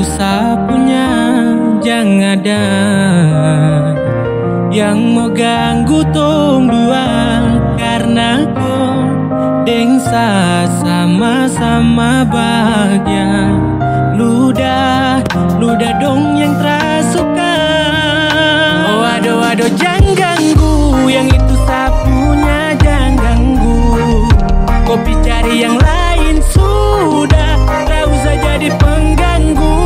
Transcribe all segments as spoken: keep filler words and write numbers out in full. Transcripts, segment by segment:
sapunya, jangan ada yang mau ganggu tong dua, karena kau dengsa sama-sama bahagia. Ludah, ludah dong yang terasuka. Oh aduh aduh jangan ganggu, yang itu sapunya jangan ganggu. Kopi cari yang lain sudah, tak usah jadi pengganggu.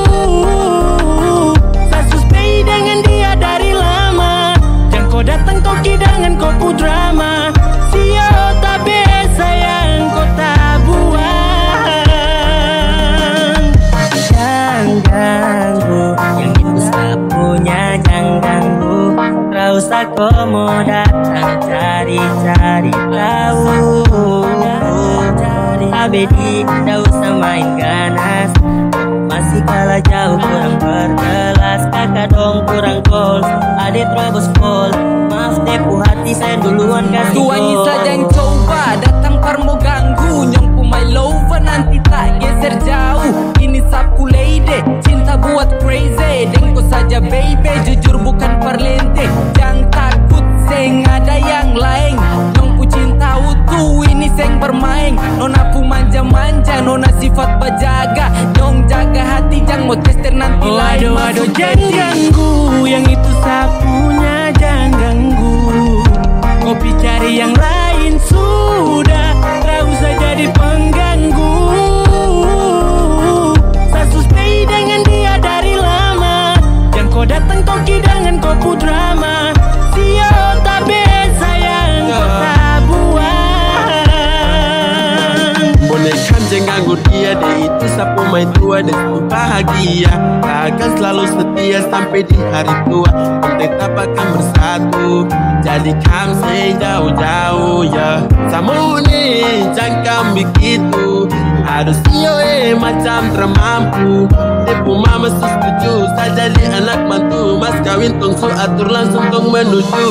Saya suspek dengan dia dari lama, jangan kau datang kau kidangan kau pu drama. Sio tak biasa yang kau tak buang. Jangan ganggu, yang itu sapunya jangan ganggu. Tak usah kau mau datang cari-cari tahu. Abedi, tak usah main ganas, masih kalah jauh kurang berkelas. Kakak dong kurang goals, adik terobos pol. Maaf deh pu hati saya duluan kasih gol. Tuangi saja yang coba datang par mau ganggu. Nyongku my lover nanti tak geser jauh. Ini sapu lady, cinta buat crazy. Dengko saja baby, jujur bukan parlente. Jangan takut seng ada yang lain. Nyongku cinta utuh, ini seng bermain. Nona pu manja-manja, nona sifat bajaga. Nyong jaga hati, jangan mau tester nanti oh, lain. aduh aduh jangan ganggu, yang itu sapunya jangan ganggu. Kopi cari yang lain sudah, tak usah jadi pengganggu. Saya suspek dengan dia dari lama, jangan kau datang kau kidangan kau pu drama. Sio tak biasa yang kau tak buang. Boleh kan jangan ganggu dia, deh itu sapu main tua dan itu bahagia. Akan selalu setia sampai di hari tua, tetap akan bersatu. Jadi kamu say jauh-jauh ya. Sama nih jangan begitu, harus iyo eh macam termampu. Depu mama setuju, saya jadi anak mantu. Mas kawin tong su atur langsung tong menuju.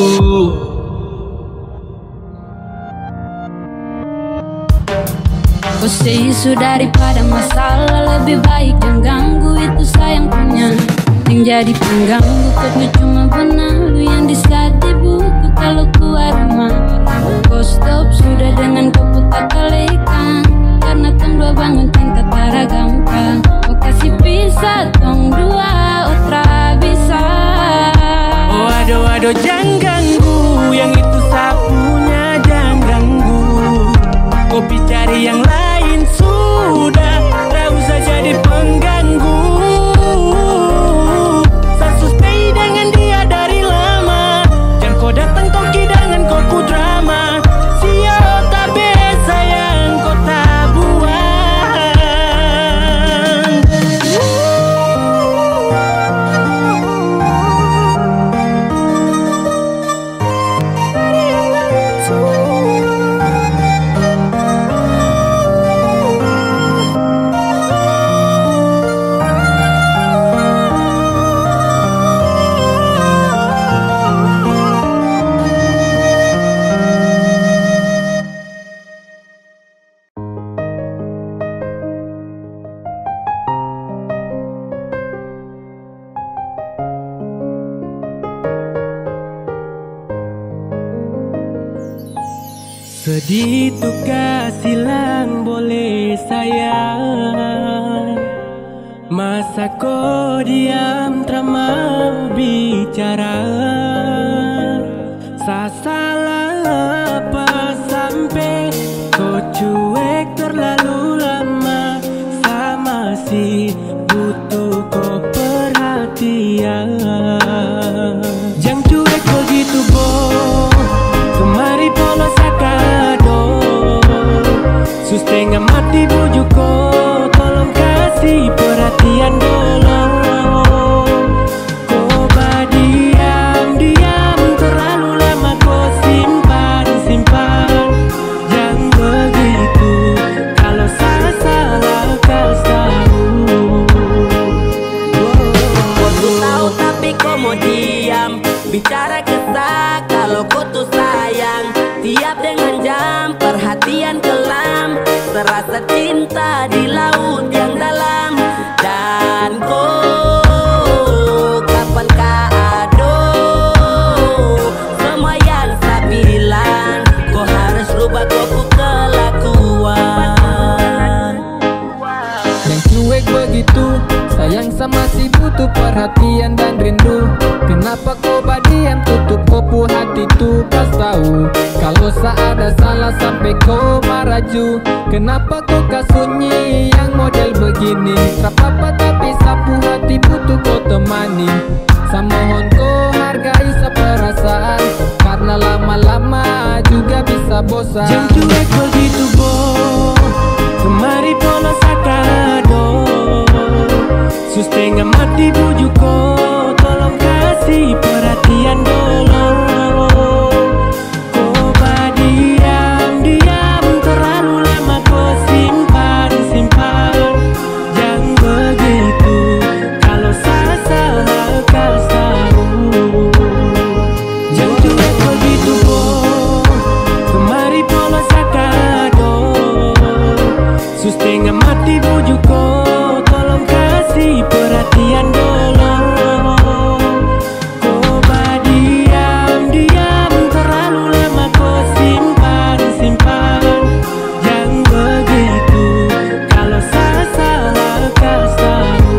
Kau say isu daripada masalah, lebih baik jangan ganggu, itu sayang punya. Yang jadi pengganggu kau tuh cuma benalu yang di saat di buku kalau keluar rumah. Kau stop sudah dengan kau putar kalikan, karena tong dua bangun cinta tara gampang. Kau kasih pisah tong dua otra bisa. Oh aduh aduh jangan ganggu, yang itu sapunya jangan ganggu. Kopi cari yang lain sudah, tak usah jadi pengganggu. Saya suspek dengan dia dari lama, jangan kau datang kau kidangan kau pu drama. Sio tak biasa yang kau tak buang. Sedih tuh kasilang boleh sayang, masa kau diam tak mau bicara. Saya salah apa sampai kau cuek terlalu lama. Saya masih butuh kau perhatian. Jangan cuek begitu boh, kemari polos akado. Sus tengah mati bujuk kau, tolong kasih perhatian dulu. Kau diam-diam terlalu lama kau simpan-simpan. Jangan begitu, kalau salah salah kau tahu. Kau tuh tahu tapi kau mau diam, bicara kesah kalau kau tuh sayang. Tiap dengan jam perhatian kelam, terasa cinta di laut yang dalam. Sayang sama si butuh perhatian dan rindu. Kenapa kau badiam tutup kopu hati tuh? Pas tahu kalau ada salah sampai kau maraju. Kenapa kau kasunyi yang model begini? Trapapa tapi sapu hati butuh kau temani. Samohon kau hargai seperasaan, karena lama-lama juga bisa bosan. Jam cuek begitu boh, kemari pola sakado. Sustengah mati bujuk kau, tolong kasih perhatian dulu. Kau badiam, diam terlalu lama kau simpan, simpan. Jangan begitu, kalau salah salah kau tahu. Jam cuek begitu boh, kemari pola sakado. Sustengah mati bujuk kau, tolong kasih perhatian dulu. Kau badiam, diam terlalu lama kau simpan, simpan. Jangan begitu, kalau salah salah kau tahu.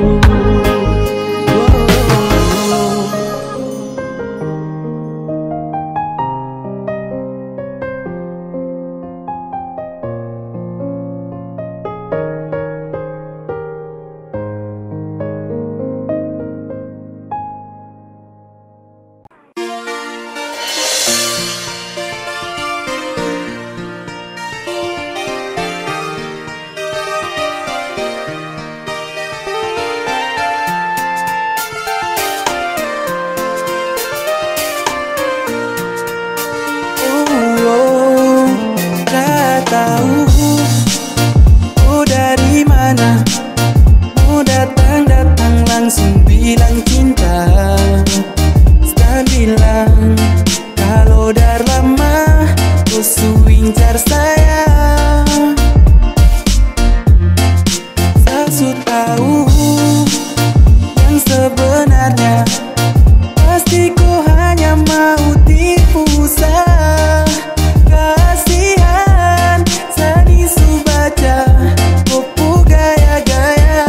Oh, tak tahu oh dari mana mau datang-datang langsung bilang cinta. Sekarang bilang kalau dah lama kau suincar saya. Saya su tahu yang sebenarnya, pasti kau hanya mau tipu saya. Kasihan sani su baca kopu gaya-gaya.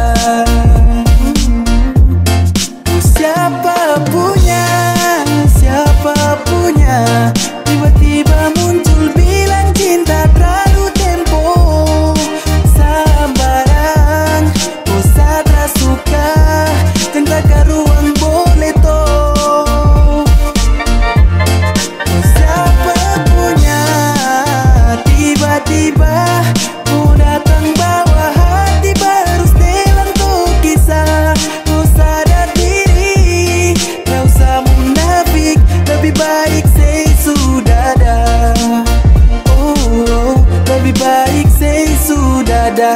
Siapa punya, siapa punya, tiba-tiba muncul bilang cinta terlalu tempo. Sambarang kau sadar suka, cinta karuan boleh toh. Siapa punya, tiba-tiba kau datang bawa hati baru setelan tuh kisah. Kau sadar diri, tak usah munafik, lebih baik say sudah dah. Oh, oh, lebih baik say sudah dah.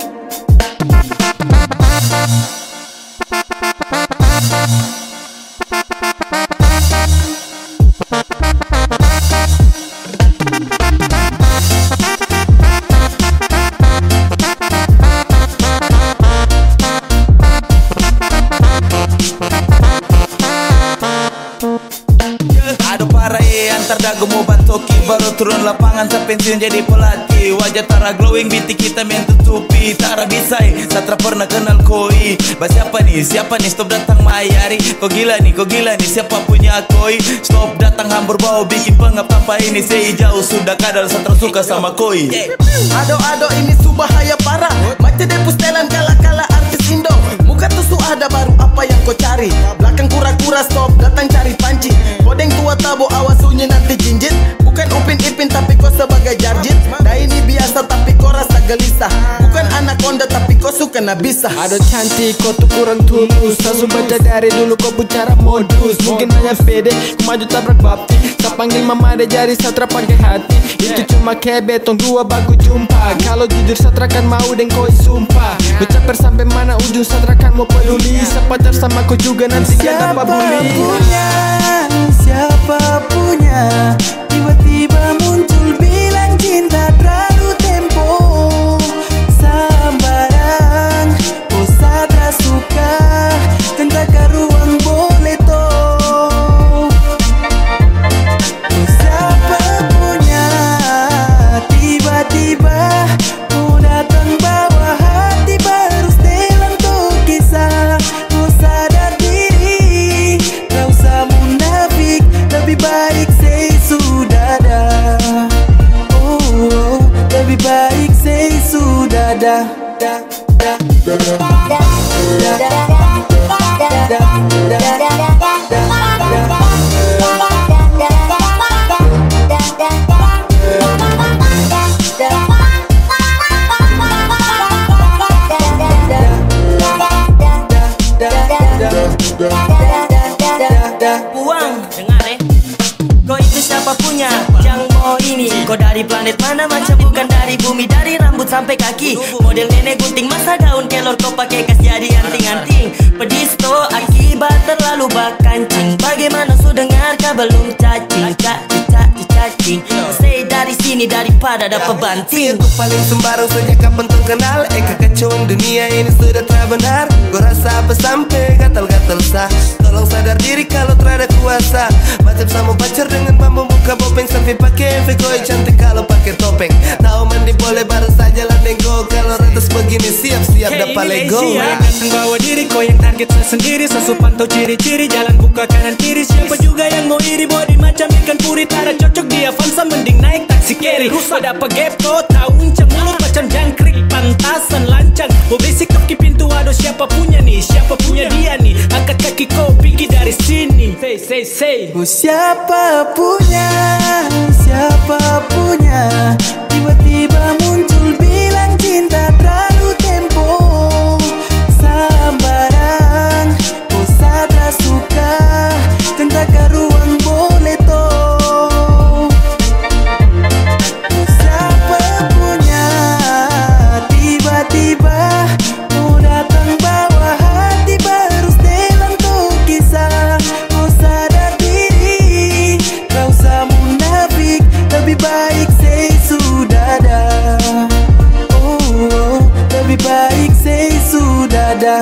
Aduh parah ya, antar dagu mau bantoki. Baru turun lapangan sepensiun jadi pelatih. Wajah Tara glowing, binti kita main tutupi. Tara bisai, Satra pernah kenal koi. Bah siapa nih, siapa nih stop datang mayari. Kau gila nih, kau gila nih, siapa punya koi. Stop datang hambur bau, bikin pengap tanpa ini. Sei jauh sudah kadal, Satra suka sama koi. Ado-ado ini su bahaya parah. Macam depus telan kala-kala artis Indo. Muka tuh su ada baru apa yang kau cari. Belakang kura-kura stop datang cari panci. Kodeng tua tabo awas sunyi nanti jinjit. Bukan Upin Ipin tapi kau sebagai jarjit. Dah ini biasa tapi kau rasa gelisah. Bukan anaconda tapi kau suka nabisa. Aduh cantik kau tuh kurang tulus. Langsung baca dari dulu kau bicara modus. Mungkin hanya pede, ku maju tabrak bapti. Saya panggil mama deh jari Satra pakai hati. Itu cuma kebet, tong dua baku jumpa. Kalau jujur Satra kan mau dan koi sumpah. Ucapar sampai mana ujung Satra kan mau peduli. Sepacar sama kau juga nanti gak dapat bully. Siapa punya, siapa punya, tiba-tiba muncul bilang cinta terlalu tempo. Sambarang kau sadar suka, cinta karuan boleh toh. Siapa punya, tiba-tiba kau datang bawa hati baru setelan tuh sampai kaki. Model nenek gunting masa daun kelor kau pakai kas jadi anting-anting. Pedisto akibat terlalu bakancing. Bagaimana su dengar kau belum cacing? Cacing cacing. Say dari sini daripada dapat banting. Aku paling sembarang sejak kapan tuh kenal. Eh kekacauan dunia ini sudah tak benar. Gua rasa apa sampai gatal-gatal sah. Tolong sadar diri kalau terada kuasa. Macam sama pacar dengan bambu buka bopeng sampai pakai M V koi cantik kalau pakai topeng. Tahu mandi boleh baru saja landeng go. Kalau ratas begini siap-siap Hey, dapat lego. Ganteng bawa diri, kau yang target saya sendiri. Sesupan tau ciri-ciri, jalan buka kanan kiri. Siapa juga yang mau iri, body macam ikan puri. Tara cocok di Avanza, mending naik taksi carry. Rusa dapat gepto, tahu uncang mulut macam jangkrik. Pantasan lancang, mau berisik toki pintu. Aduh siapa punya nih, siapa punya dia nih. Angkat kaki kau pergi dari sini. Say, say, say. Oh, siapa punya, siapa punya. Tiba-tiba muncul bilang cinta terlalu tempo. Sambarang, oh sadra suka. Tentaka ruang boleh toh. Oh, siapa punya. Tiba-tiba oh datang bawa hati baru setelan tuh kisah. Oh sadar diri, kau usah munafik. Lebih baik say sudah dah. Oh, oh lebih baik say sudah dah.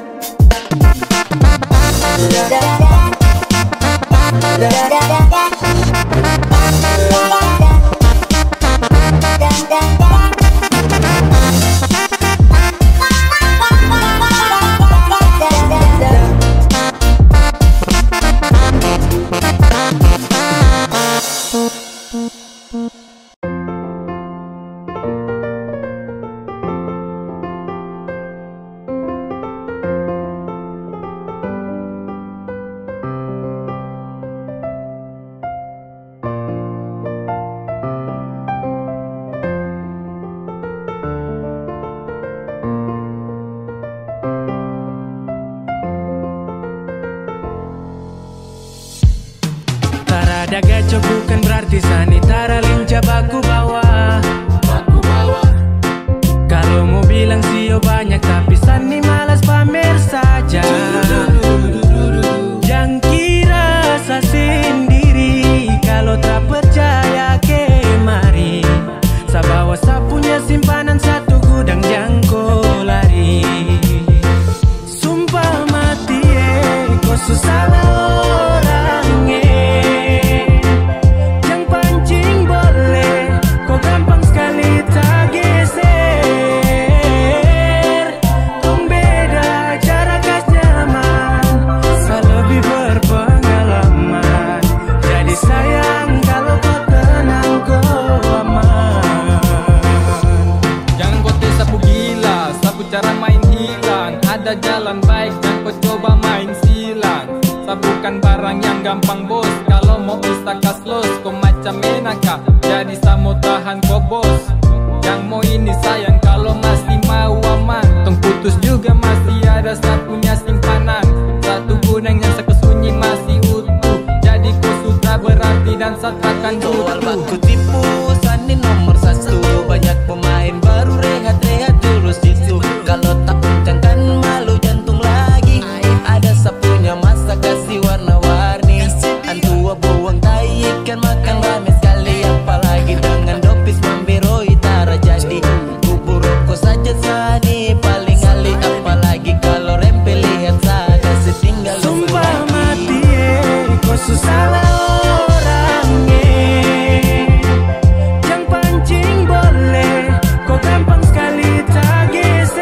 Ada gaco bukan berarti sanitara linca baku bawa. Baku bawa. Kalau mau bilang sio banyak tapi sani malas pamer saja. Jangan kira sa sendiri. Kalau tak percaya kemari. Sa bawa sa punya simpanan satu gudang jangko lari. Sumpah mati eh, kau susah orang eh. Cara main hilang, ada jalan baik dan kau coba main silang. Bukan barang yang gampang bos, kalau mau bisa kaslos. Kau macam menaka, jadi samo tahan kau bos. Yang mau ini sayang, kalau masih mau aman. Tong putus juga masih ada satunya simpanan. Satu gunang yang sekesunyi masih utuh. Jadi kau sudah berarti dan satakan dulu. Soal baku tipu, sani nomor satu. Banyak pemain baru rehat-rehat dulu situ. Kalau tak uncangkan malu jantung lagi. Ada sapunya masa kasih warna-warni. Antua buang tai ikan makan rame sekali. Apalagi dengan dopis membiroi tara jadi. Bubur rokok saja sani paling alih. Apalagi kalau rempel lihat saja setinggal. Sumpah mati eh, kau susah orang eh. Jangan pancing boleh, kau gampang sekali tak geser.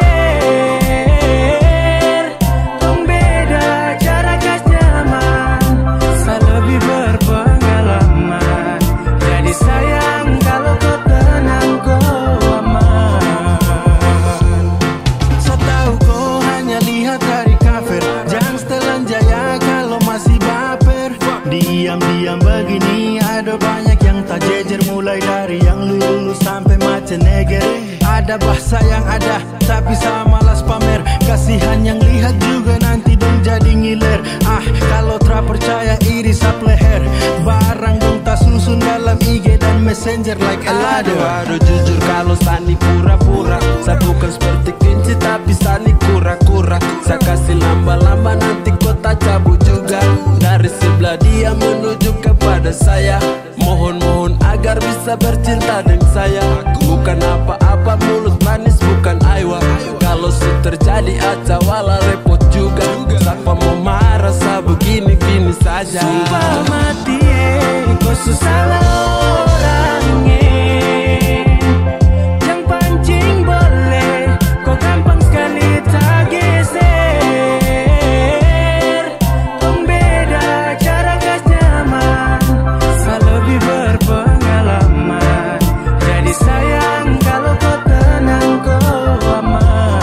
Tong beda cara kas nyaman, saya lebih berpengalaman. Jadi sayang kalau kau tenang kau aman. Saya tahu kau hanya lihat dari cover. Jangan setelan jaya kalau masih baper. Diam-diam begini ada banyak yang tak jejer. Mulai dari yang lulus sampai macam negeri. Ada bahasa yang ada tapi saya malas pamer. Kasihan yang lihat juga nanti dong jadi ngiler. Ah kalau tak percaya iri sap leher. Barang dong tak susun dalam I G dan messenger like Elado. Aduh jujur kalau Sani pura-pura, saya bukan seperti kunci tapi Sani kura-kura. Saya kasih lamba-lamba nanti kota cabut juga. Dari sebelah dia menuju kepada saya. Mohon-mohon agar bisa bercinta dengan saya. Bukan apa-apa mulut manis bukan aiwa. Kalau su terjadi aca wala repot juga. Siapa mau marah saya begini-gini saja. Sumpah mati kau salah orangnya. Yang pancing boleh, kau gampang sekali tak geser. Tong beda cara gas nyaman, saya lebih berpengalaman. Jadi sayang kalau kau tenang kau aman.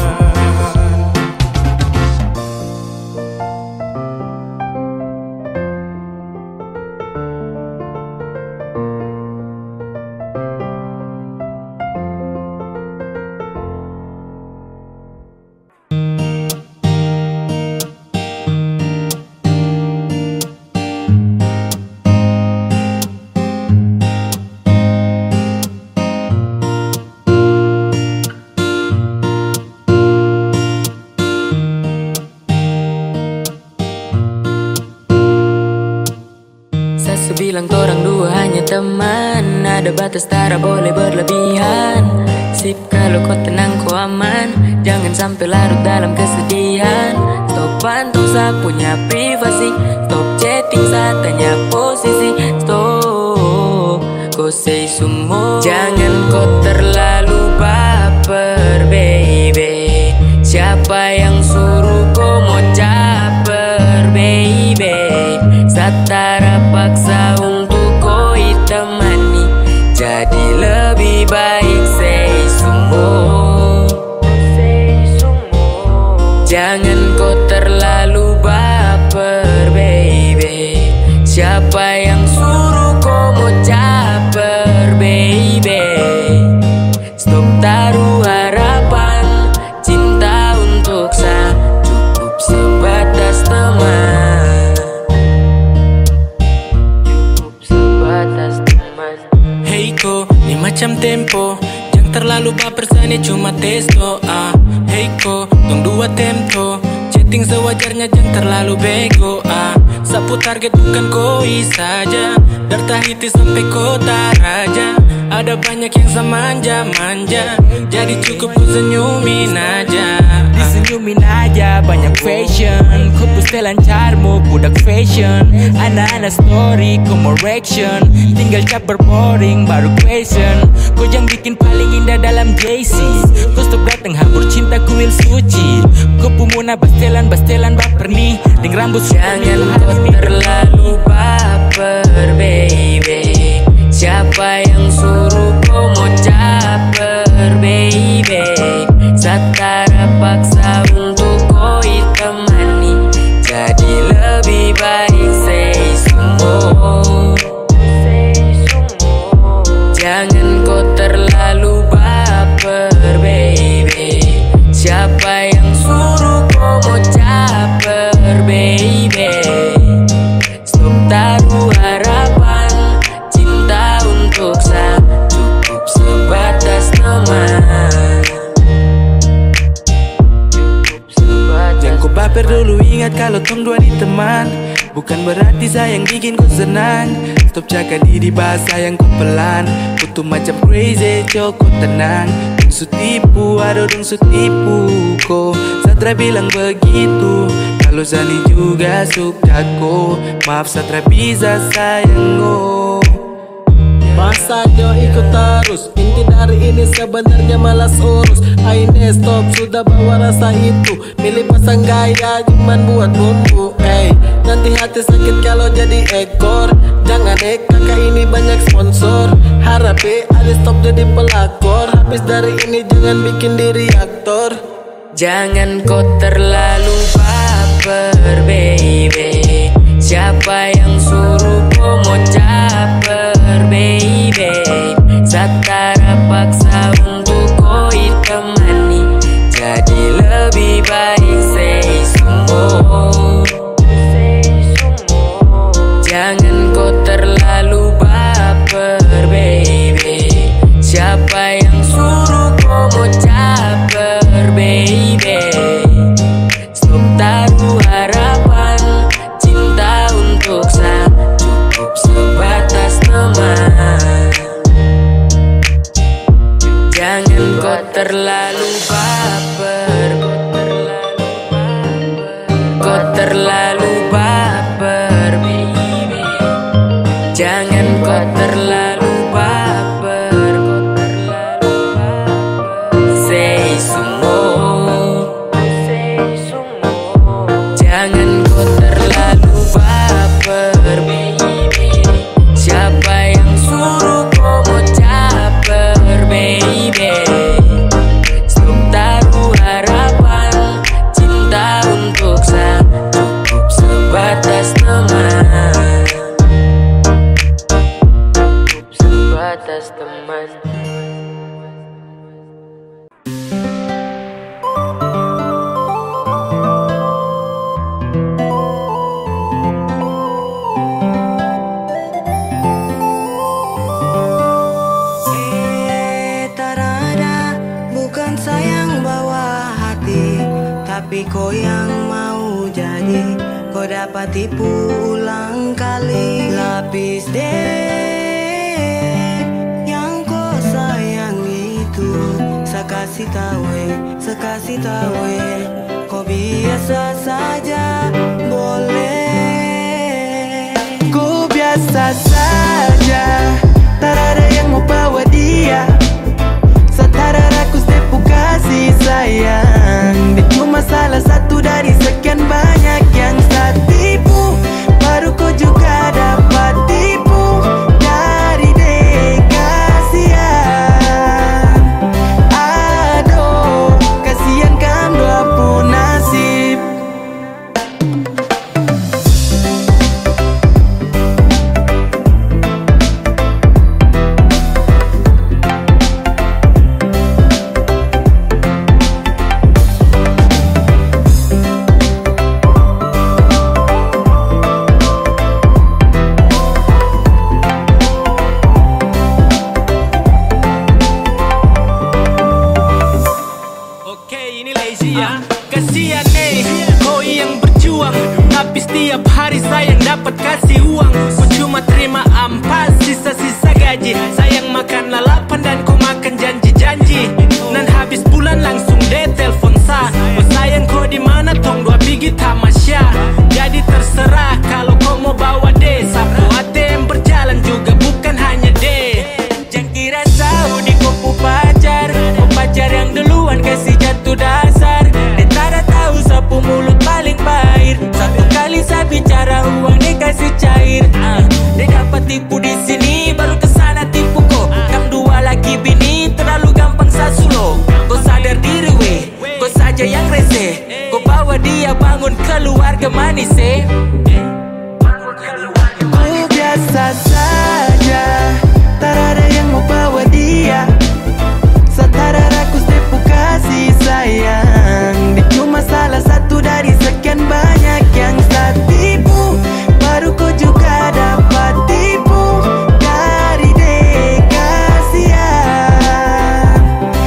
Bilang torang dua hanya teman, ada batas tara boleh berlebihan. Sip kalau kau tenang kau aman, jangan sampai larut dalam kesedihan. Stop pantau saya punya privasi, stop chatting saya tanya posisi. Stop kau say semua, jangan kau terlalu baper baby. Siapa yang suruh kau mau caper baby? Satara paksa untuk kau temani, jadi lebih baik say semua. Jangan kau terlalu baper baby. Siapa yang suruh kau mau caper baby? Stop taruh harapan, cinta untuk saya cukup sebatas teman. Ni macam tempo, jangan terlalu baper sani cuma testo. Ah, hey ko, tong dua tempo, chatting sewajarnya jangan terlalu bego. Ah, sapu target bukan koi saja, dari Tahiti sampai kota raja. Ada banyak yang semanja-manja, jadi cukup ku senyumin aja. Disenyumin aja banyak fashion, kau setelan charmu budak fashion. Anak-anak story kau mau reaction, tinggal cap berboring baru question. Kau yang bikin paling indah dalam J C, kau stop dateng hambur cinta kuil suci. Kau pumuna bastelan bastelan baper nih, deng rambut jangan kau terlalu baper baby. Siapa yang suruh kau mau caper baby? Satara paksa untuk kau temani, jadi lebih baik say semua. Jangan kau terlalu baper baby. Siapa yang suruh kau mau caper baby? Stop taruh harapan, cinta untuk saya cukup sebatas teman. Jangan kau baper dulu, ingat kalau tong dua di teman. Bukan berarti sayang bikin kau senang. Stop jaga diri bahasa yang kau pelan. Kutu macam crazy, cok kau tenang. Dong su tipu, aduh dong su tipu ko. Satra bilang begitu, kalau Zani juga suka ko. Maaf Satra bisa sayang ko. Masa jo ikut terus, inti dari ini sebenarnya malas urus. Aine stop sudah bawa rasa itu, milih pasang gaya cuman buat bumbu. Hey, nanti hati sakit kalau jadi ekor. Jangan ek kakak ini banyak sponsor. Harap ada stop jadi pelakor. Habis dari ini jangan bikin diri aktor. Jangan kau terlalu baper baby. Siapa yang suruh kau mau caper baby? Satara paksa untuk kau temani, jadi lebih baik say semua. Jangan kau terlalu baper baby. Tapi kau yang mau jadi, kau dapat tipu ulang kali. Lapis deh yang kau sayang itu, sekasih tahu, sekasih tahu, kau biasa saja boleh. Kau biasa saja, tak ada yang mau bawa dia. Setara rakus tepu kasih sayang. Dia cuma salah satu dari sekian banyak yang saya tipu. Baru kau juga dapat tipu dari dia. Kasihan, aduh, kasihan kan dua pun nasib. Kasihan eh, kau yang berjuang, tapi setiap hari sayang dapat kasih uang. Kau cuma terima ampas, sisa-sisa gaji. Sayang makan lalapan dan kau makan janji-janji. Dan habis bulan langsung deh telepon sah. Oh sayang kau di mana tong dua biji tamasya. Jadi terserah kalau kau mau bawa deh. Sapu A T M berjalan juga bukan hanya deh. Jangan kira tahu di kopu pacar, kau pacar yang duluan kasih jatuh dasar. Sapu mulut paling pahit. Satu kali saya bicara uang dia kasih cair. uh, Dia dapat tipu di sini baru kesana tipu kok. Kam dua lagi bini terlalu gampang sasulo. Kau sadar diri weh, kau saja yang rese. Kau bawa dia bangun keluarga manis eh. Kau biasa saja, tak ada yang mau bawa dia. Setara rakus tepu kasih sayang. Dia cuma salah satu dari sekian banyak yang saya tipu. Baru kau juga dapat tipu dari dia. Kasihan,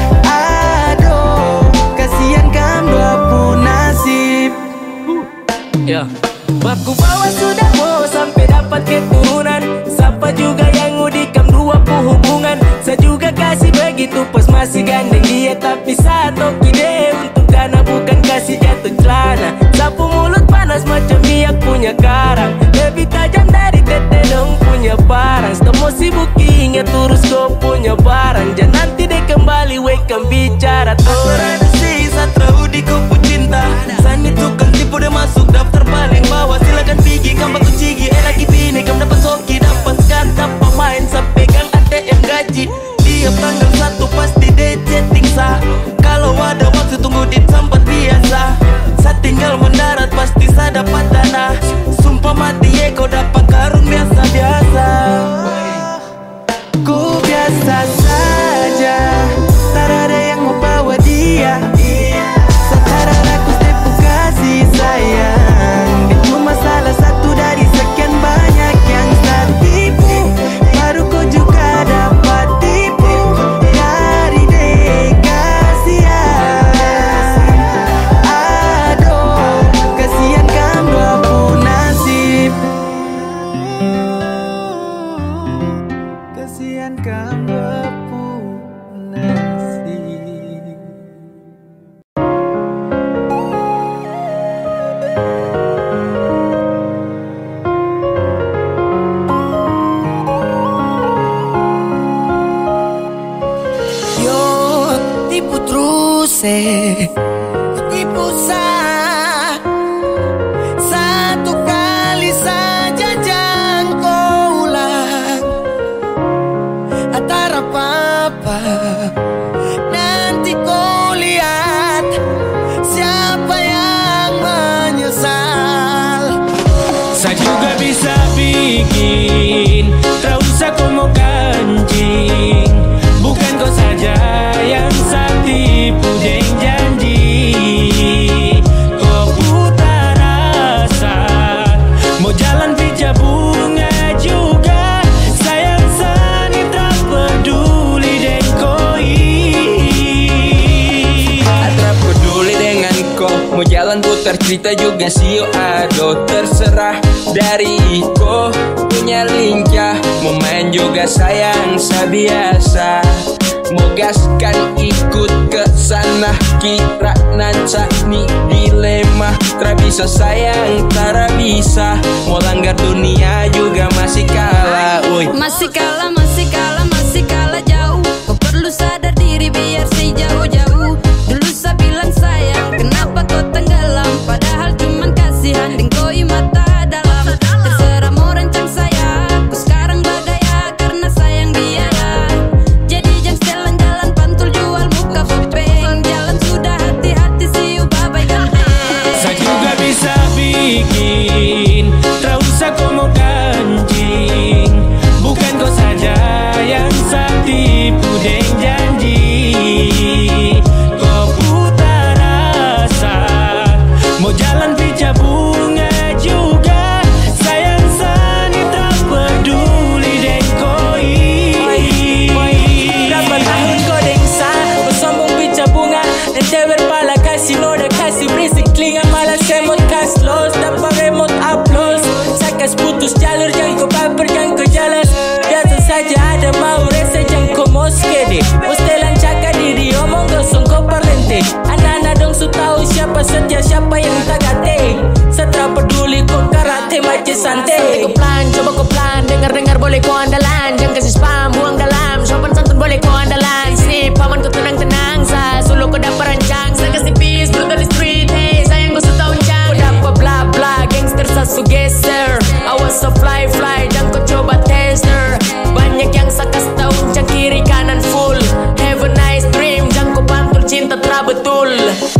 aduh, kasihan kan dua pun nasib. Ya, baku bawa sudah mau sampai dapat keturunan. Siapa juga yang ngudikam dua pu hubungan. Saya juga kasih begitu pas masih gandeng dia. Tapi satu ide untuk dana bukan kasih jatuh celana. Sapu mulut panas macam dia punya karang. Lebih tajam dari tete dong punya parang. Setemu sibuk ingat terus kau punya barang. Jangan nanti deh kembali wake bicara Aturan si Satra Udi kau pun cinta. Sani tukang tipu dia masuk daftar paling bawah. Silakan pergi kam batu cigi. Eh lagi bini kam dapat soki. Dapat skanta pemain sampai gang A T M gaji. Tiap tanggal satu pasti dia chatting sah. Kalau ada waktu tunggu di tempat biasa. Saya tinggal mendarat pasti saya dapat dana. Sumpah mati ya kau dapat karung biasa-biasa. Ku biasa saja, tak ada yang mau bawa dia. Setara rakus tepu kasih sayang. Dia cuma salah satu dari sekian banyak yang saya tipu. Baru kau juga dapat tipu dari dia. Kasihan, aduh, kasihan kan dua pun nasib. Kasihan kan dua pun nasib. Yo tipu terus eh, tipu sah. Satu kali saja jangan kau ulang. Atara apa-apa nanti kau lihat siapa yang menyesal. Saya juga bisa bikin, tak usah kau mau kancing. Bukan kau saja yang saya tipu deng janji. Kau putar asa, mau jalan pijak bunga juga. Sayang sani tak peduli deng koi. Tak peduli dengan kau. Mau jalan putar cerita juga sih ado. Terserah dari Iko punya lincah. Mau main juga sayang sabiasa. Mau gaskan ikut ke sana. Kira nanca nih dilema. Tra bisa sayang, tara bisa. Mau langgar dunia juga masih kalah. Uy. Masih kalah, masih kalah, masih kalah jauh. Kau perlu sadar diri biar si jauh-jauh. Dulu saya bilang sayang, kenapa kau tenggelam? Padahal cuman kasihan dan kau mata dalam. Terserah mau rencang saya, aku sekarang bergaya karena sayang biaya. Jadi jangan setelan jalan pantul jual muka kopeng. Jalan sudah hati-hati si bye-bye ganteng. Saya juga bisa bikin, tak usah kau mau kancing. Bukan kau saja yang saya tipu deng janji. Kau putar asa, mau jalan pica bunga juga. Sayang sani tak peduli deng koi. Berapa tahun kau dengsa, kau sombong pica bunga. Dan teber pala kasih noda, kasih berisik telinga. Malah semot kas los, dapat remote upload. Sakas putus jalur, jangan kau baper, jangan kau jelas. Biasa saja ada mau rese, jangan kau moskede. Postelan caka diri, omong gosong kau parlente. Anak-anak dong su tahu siapa setia, siapa yang tak gate. Setra peduli kau karate macam santai. Kau plan, coba kau plan, dengar-dengar boleh kau andalan. Jangan kasih spam, buang dalam, sopan santun boleh kau andalan. Sip, paman kau tenang-tenang, sa solo kau dapat rancang. Saya kasih peace, brutal di street, hey sayang kau setahun jang. Kau dapat bla-bla, gangster sa su geser. Awas so fly-fly, jangan kau coba tester. Banyak yang sakas tahun, jang kiri kanan full. Have a nice dream, jangan kau pantul cinta tra betul.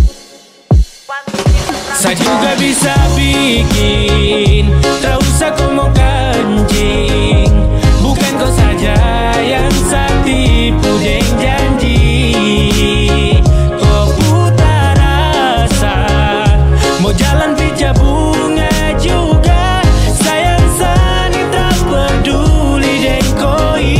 Saya juga bisa bikin, tak usah kau mau kancing. Bukan kau saja yang saya tipu deng janji. Kau putar asa, mau jalan pica bunga juga. Sayang sani tak peduli deng koi.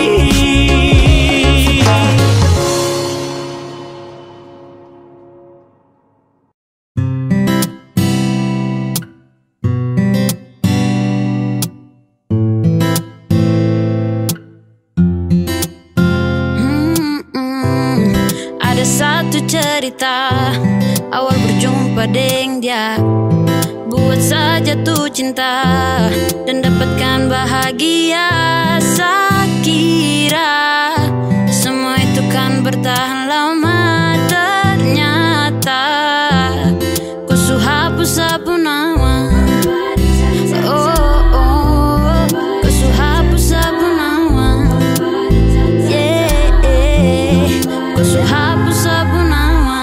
Ada satu cerita awal berjumpa deng dia. Buat saja tuh cinta dan dapatkan bahagia. Saya kira semua itu kan bertahan lama. Ternyata kau su hapus sapu nama. Oh, oh, kau su hapus sapu nama. Yeah, kau su hapus sapu nama.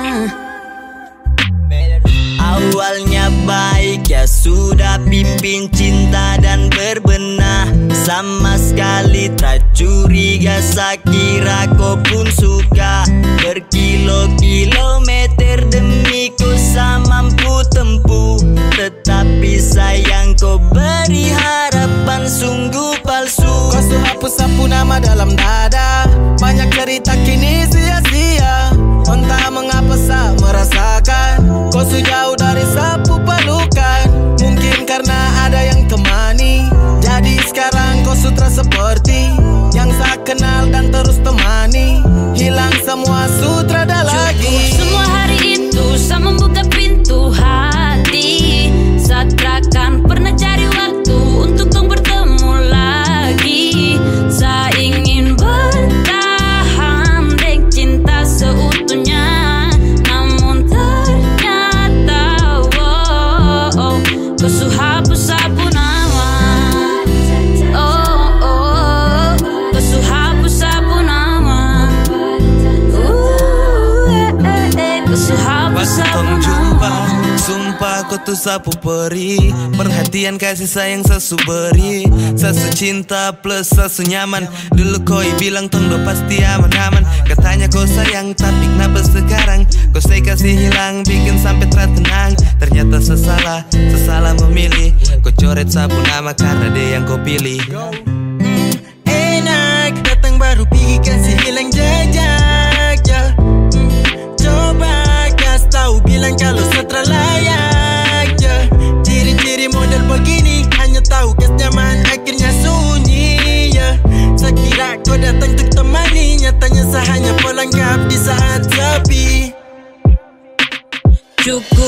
Awalnya baik ya sudah pimpin cinta dan berbenah. Sama sekali tak curiga, saya kira kau pun suka. Berkilo-kilometer demi ku saya mampu tempuh. Tetapi sayang kau beri harapan sungguh palsu. Kau su hapus sapu nama dalam dada. Banyak cerita kini sia-sia. Entah mengapa saya merasakan kau su jauh dari sapu pelukan. Mungkin karena ada yang temani. Jadi sekarang kau sutra seperti yang saya kenal dan terus temani. Hilang semua sutra dah lagi. Semua hari itu saya membuka pintu hati. Saya takkan pernah cari waktu untuk kau bertemu lagi. Saya ingin bertahan deng cinta seutuhnya. Namun ternyata oh, oh, kau su hapus sapu nama. Oh, oh, kau su hapus sapu nama. Uh, eh, eh, eh, kau su hapus sapu Tong jumpa, nama. sumpah kau tu sapu peri. Perhatian kasih sayang sesu beri. Sesu cinta plus sesu nyaman. Dulu kau bilang tong do pasti aman-aman. Katanya kau sayang tapi kenapa sekarang kau say kasih hilang bikin sampai tertenang. Ternyata sesalah, sesalah memilih. Kau coret sapu nama karena dia yang kau pilih. Hmm, enak datang baru pergi kasih hilang jejak ya. Hmm, coba kasih tahu bilang kalau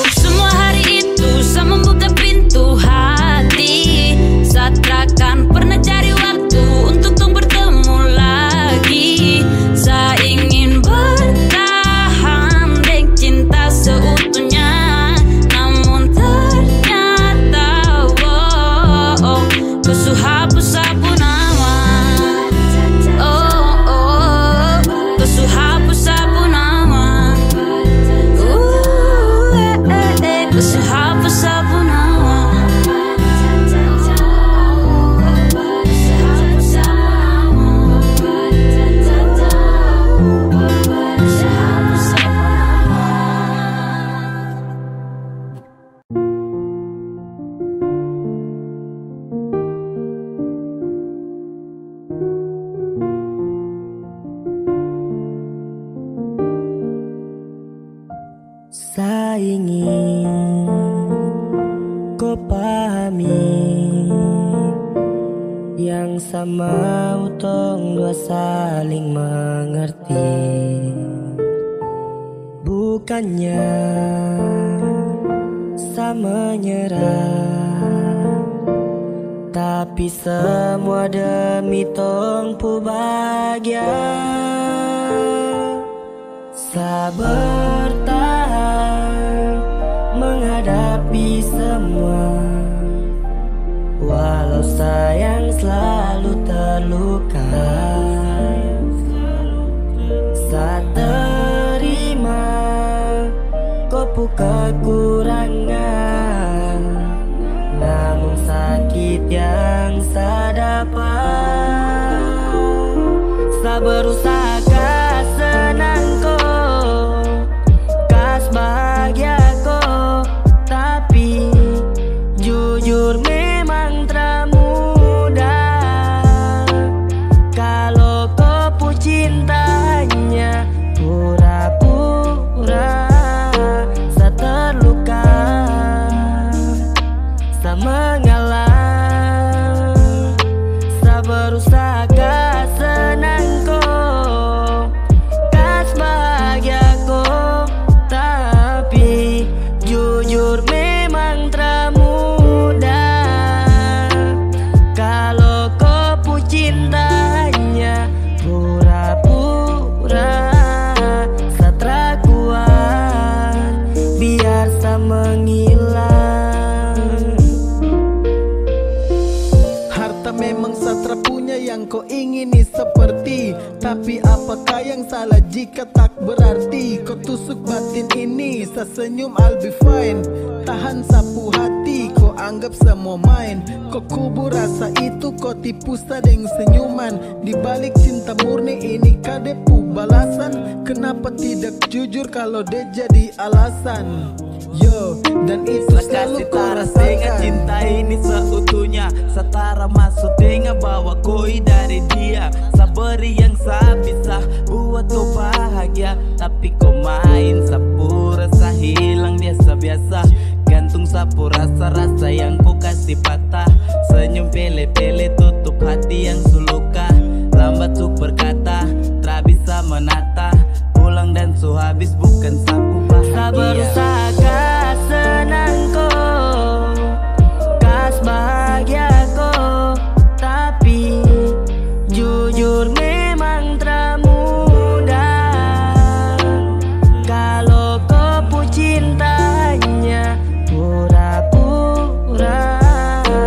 Semua hari itu saya membuka pintu hati. Saya takkan pernah cari waktu untuk tong bertemu lagi. Saya ingin bertahan dengan cinta seutuhnya, namun ternyata oh, oh, kau su hapus sapu nama. Oh, oh, kau su hapus sapu nama. Uh, eh, eh, eh, kau su hapus sapu nama. Saya ingin kau pahami, yang sama utong dua saling mengerti. Bukannya saya menyerah, tapi semua demi tong pu bahagia. Saya bertahan menghadapi semua, walau sayang selalu terluka. Saya terima kau pu kekurangan, namun sakit yang saya dapat. Saya berusaha kas senang kau, kas bahagia kau, tapi jujur memang termudah. Kalau kau pu cintanya pura-pura, saya terluka, saya mengalah. Saya berusaha kas senang kau, kas bahagia kau, tapi jujur memang termudah. Kalau kau pu cintanya pura-pura, saya terakuan biar saya menghilang. Harta memang satra punya yang kau ingini seperti, tapi apakah yang salah jika tak berarti kau tusuk batin ini. Saya senyum I'll be fine, tahan sapu hati kau anggap semua main. Kau kubur rasa itu kau tipu sadeng senyuman. Di balik cinta murni ini kade pu balasan. Kenapa tidak jujur kalau dia jadi alasan? Yo, dan itu selalu kau rasakan. Cinta ini seutuhnya, setara maksud dengan bawa koi dari dia. Sabari yang saya bisa buat kau bahagia, tapi kau main sapu rasa hilang biasa-biasa. Gantung sapu rasa-rasa yang kau kasih patah. Senyum pele-pele tutup hati yang suluka. Lambat su berkata, tak bisa menata. Pulang dan su habis bukan sapu bahagia. Saya berusaha kas senang kau, kas bahagia kau, tapi jujur memang termudah. Kalau kau pu cintanya pura-pura,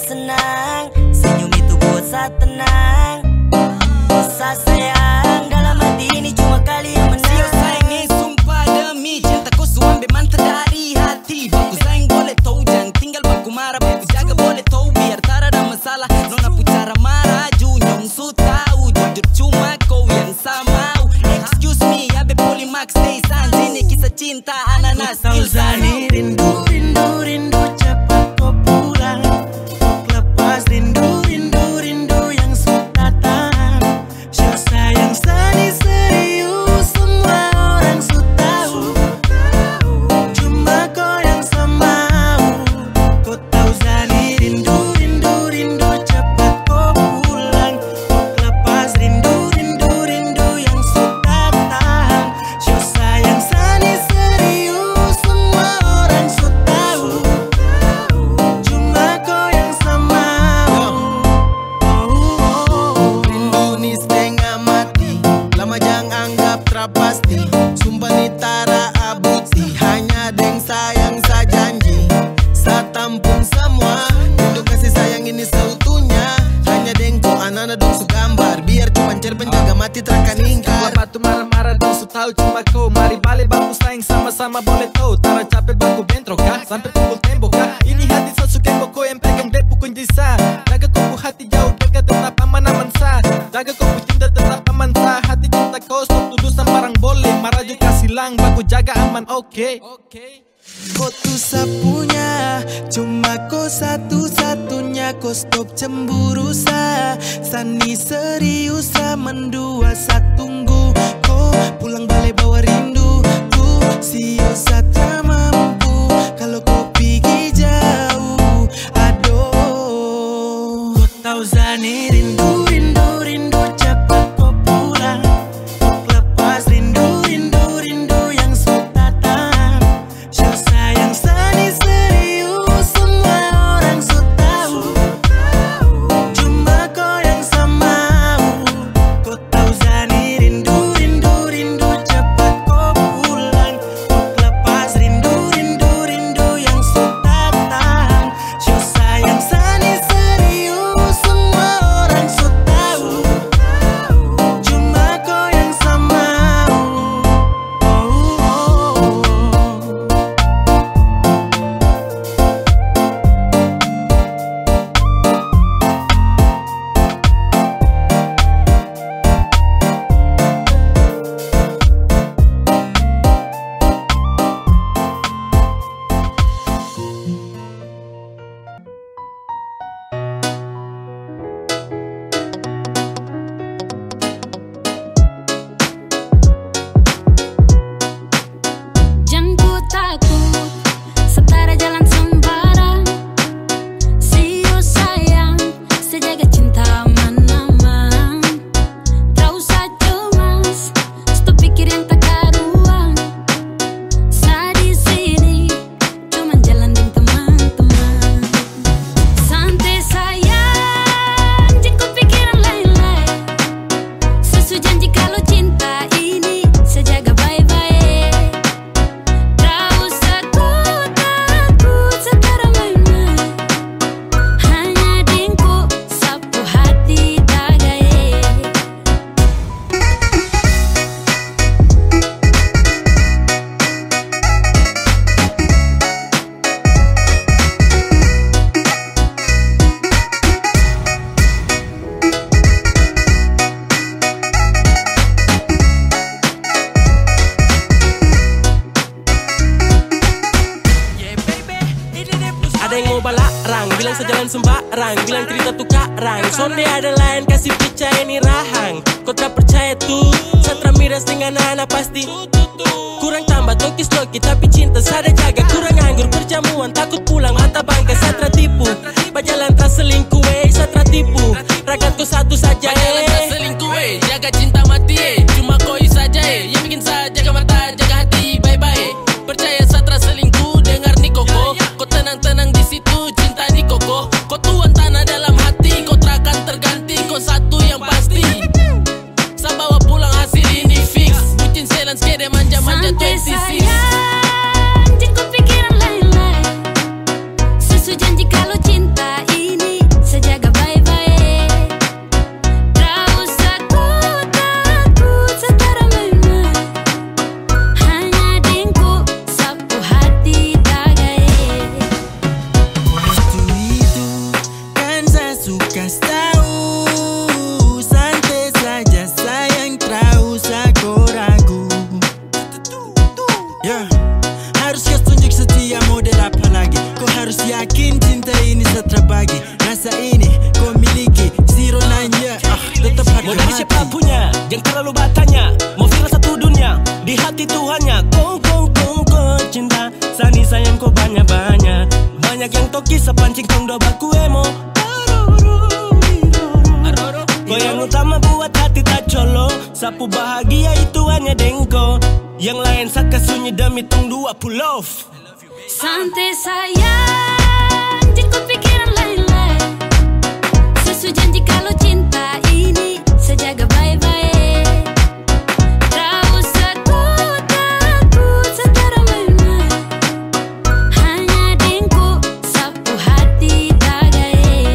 senang. Senyum itu buat saya tenang. Saya sayang dalam hati ini cuma kali yang menang. Sio sayang ni sumpah demi cintaku suambe mantra dari hati. Baku sayang boleh tahu jangan tinggal baku marah. Baku jaga boleh tahu biar tak ada masalah. Nona pucara marah junyong su tahu. Jujur cuma kau yang sama. Excuse me ya be Polimax Day Sans. Ini kisah cinta ananas Tauzani rindu, rindu, rindu cepat kau pulang. Lepas rindu, rindu, rindu yang sudah datang. Syah sayang sani serius semua orang sudah tahu. Cuma kau yang sama. Kau Tauzani rindu, rindu, rindu cepat kau pulang. Lepas rindu, rindu, rindu yang sudah datang. Syah sayang sani serius semua orang sudah tahu. Cuma kau yang sama. Rindu ni setengah mati, lama jangan anggap terpasti. Sumpah ni tara abuti, hanya deng sayang sa janji. Sa tampung semua, rindu kasih sayang ini seutuhnya. Hanya deng ko anana dong su gambar, biar cuma cerpen jaga mati terakan ingkar. Batu marah-marah dong su tahu cuma kau. Mari balik baku sayang sama-sama boleh tahu. Tara capek baku bentrok kah, sampai pukul tembok kah. Ini hati Sasuke kau yang pegang depu kunci sah. Jaga kau hati jauh dekat tetap aman-aman sah. Jaga kau cinta tetap aman sah. Hati cinta kau stop tuduh sembarang boleh. Marah juga silang baku jaga aman oke. Kau tuh sapunya, cuma kau satu-satunya. Kau stop cemburu sa, sani serius sa. Mendua sa tunggu, kau pulang balik bawa rindu. Ku sio sa tak mampu kalau kau pergi jauh. Aduh, Kau Tauzani rindu, rindu, rindu cepat kau pulang. Lepas rindu, rindu, rindu yang sudah datang. Syah sayang sani serius semua orang sudah tahu. Cuma kau yang sama. Kau Tauzani rindu, rindu, rindu cepat kau pulang. Lepas rindu, rindu, rindu yang sudah datang. Syah sayang sani serius semua orang sudah tahu. Cuma kau yang sama. Oh, oh, oh. Jangan ku takut, setara jalan sembarang. Sio sayang, sejaga cinta aman-aman. Tak usah cemas, stop pikir yang tak karuan. Sa di sini, cuma jalan dengan teman-teman. Santai sayang, jangan ku pikiran lain-lain. Susu janji kalau cinta ini sejaga baik-baik. Tak usah ku takut, setara main-main. Hanya dengku sapu hati tak gaya. Ada yang mau balarang, bilang sejalan sembarang, bilang cerita tuh karang. Sonde ada lain kasih percaya ini rahang. Kau tak percaya tuh, Satra miras dengan anak pasti. Kurang tambah tokis-toki tapi cinta sada jaga. Kurang anggur perjamuan takut pulang mata bangka. Satra tipu, bajalan tak selingkuh eh. Satra tipu, ragat kau satu saja Bajalan tak eh. selingkuh eh, jaga cinta mati eh. Cuma koi saja eh, yang bikin saya jaga mata, jaga hati bye-bye. Percaya Satra selingkuh, dengar ni koko. Kau tenang-tenang di situ, cinta ni koko. Kau tuan tanah dalam hati, kau terakan terganti. Kau satu yang pasti. Saya bawa pulang hasil ini fix. Bucin selan skede manja-manja Santai dua puluh enam. sayang, jangan ku pikiran lain-lain. Susu janji kalau cinta ini yakin cinta ini setra bagi. Rasa ini kau miliki, zero nanya, ah tetap harga mau dari mati. siapa punya, jangan terlalu bertanya. Mau viral satu dunia, di hati Tuhannya. Kong kong kong kong cinta, sani sayang kau banyak-banyak. Banyak yang toki sepancing tong do baku emo. Kau yang utama buat hati tak colo. Sapu bahagia itu hanya dengko. Yang lain saka sunyi demi tong dua pulau. Santai sayang, jangan pikiran lain-lain. Sesu janji kalau cinta ini sejaga baik-baik. Tak usah kau takut secara main-main. Hanya dengku sapu hati tagai.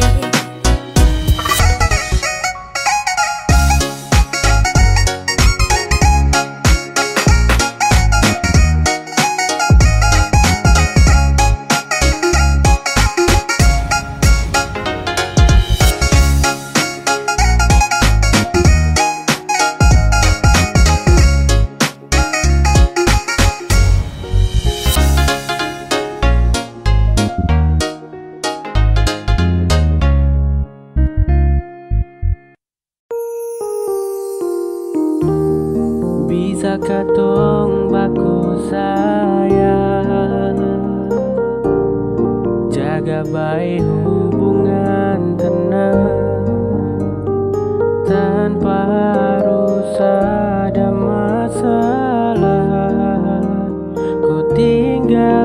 Bisakah tong baku sayang, jaga baik hubungan tenang, tanpa harus ada masalah. Ku tinggal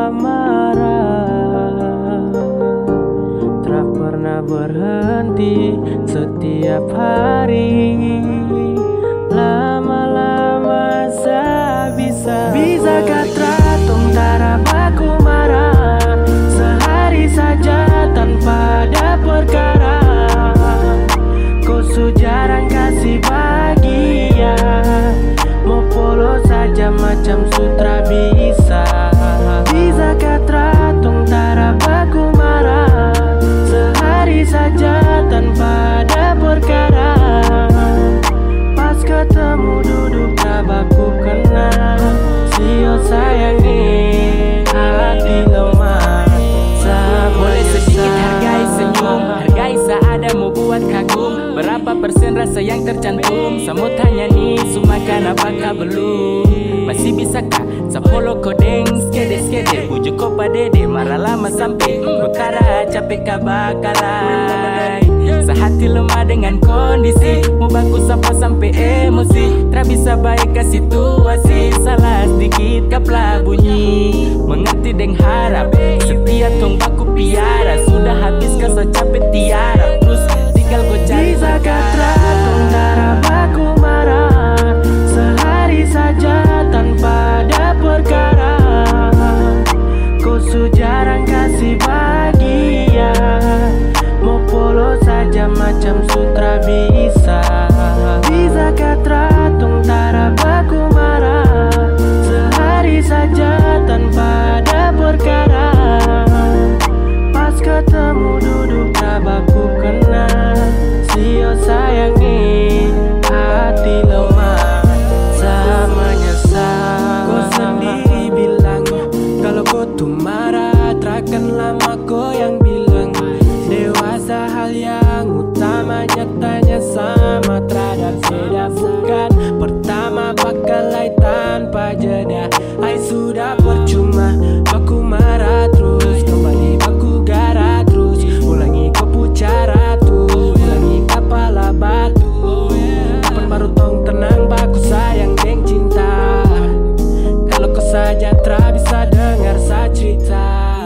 bermarah, tak pernah berhenti setiap hari. Lama-lama saya bisa. Bisakah teratung tara baku marah, sehari saja tanpa ada perkara. Kau su jarang kasih bahagia, mau polos saja macam sutra bisa. Bisakah teratung tara baku marah, sehari saja tanpa ada perkara. Pas ketemu duduk tabaku kenal, sio sayangi hati lemah. Boleh sedikit hargai senyum, hargai seada mau buat kagum. Berapa persen rasa yang tercantum, semut tanya nih sumakan apakah belum. Masih bisakah sapolo kodeng skede-skede, bujuk kau padede marah lama sampai utara capek kabakalai. Sehati lemah dengan kondisi, mau baku sapa sampai emosi. Tak bisa baik ke situasi, salah sedikit kaplah bunyi. Mengerti deng harap, setia tong baku piara. Sudah habis kasa capek tiara, terus tinggal kau cari perkara. Tara baku marah, sehari saja tanpa ada perkara. Kau su jarang kasih bahagia, mau polos saja macam sutra bisa. Bisakah teratung tara baku marah, sehari saja tanpa ada perkara. Pas ketemu duduk tabaku kenal, sio sayangi hati lemah sama nyesal. Kau sendiri bilang kalau kau tuh marah, takkan lama kau yang bilang. Dewasa hal yang utamanya tanya sama terhadap beda. Bukan pertama pakalai tanpa jeda. Hai sudah percuma baku marah terus, kembali baku gara terus. Ulangi kau pucara tuh, ulangi kepala batu. Kapan baru tong tenang baku sayang geng cinta. Kalau kau saja tra bisa dengar saya cerita.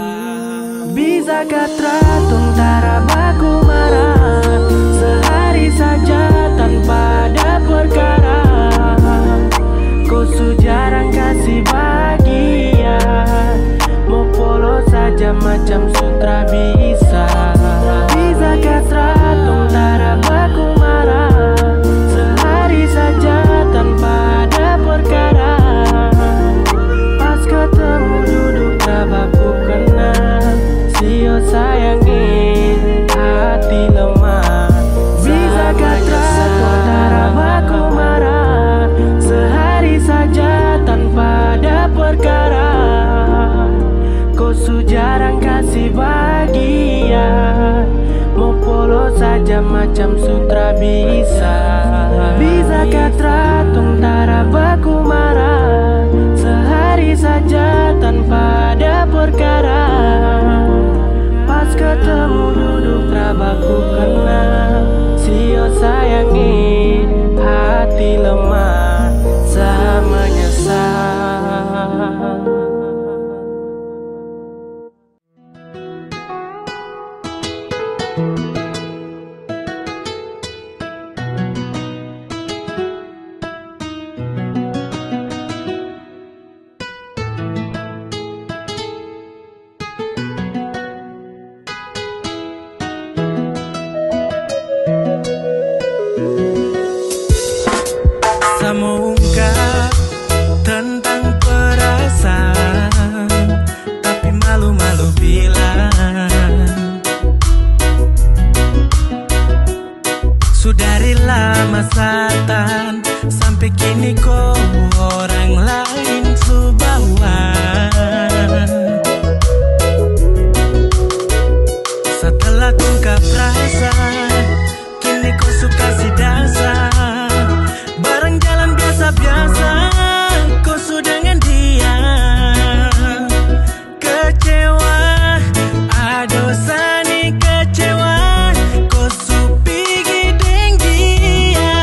Bisakah teratung tara baku marah, sehari saja tanpa ada perkara. Kau su jarang kasih bahagia, mau polos saja macam sutra bisa. Bisakah teratung tara baku marah, sehari saja tanpa ada perkara. Pas ketemu duduk tabaku kenal, sio sayangi hati lemah. Bisakah teratung tara baku marah, sehari saja tanpa ada perkara. Kau su jarang kasih macam-macam sutra bisa. Bisakah teratung tara baku marah sehari saja tanpa ada perkara. Pas ketemu duduk terabaku kenal. Sio sayangi hati lemah sama menyesal. Satan sampai kini kau orang lain subawa. Setelah tungkap rasa kini kau suka si dasar. Bareng jalan biasa-biasa kau sudah dengan dia. Kecewa aduh sani kecewa kau supigi denggi.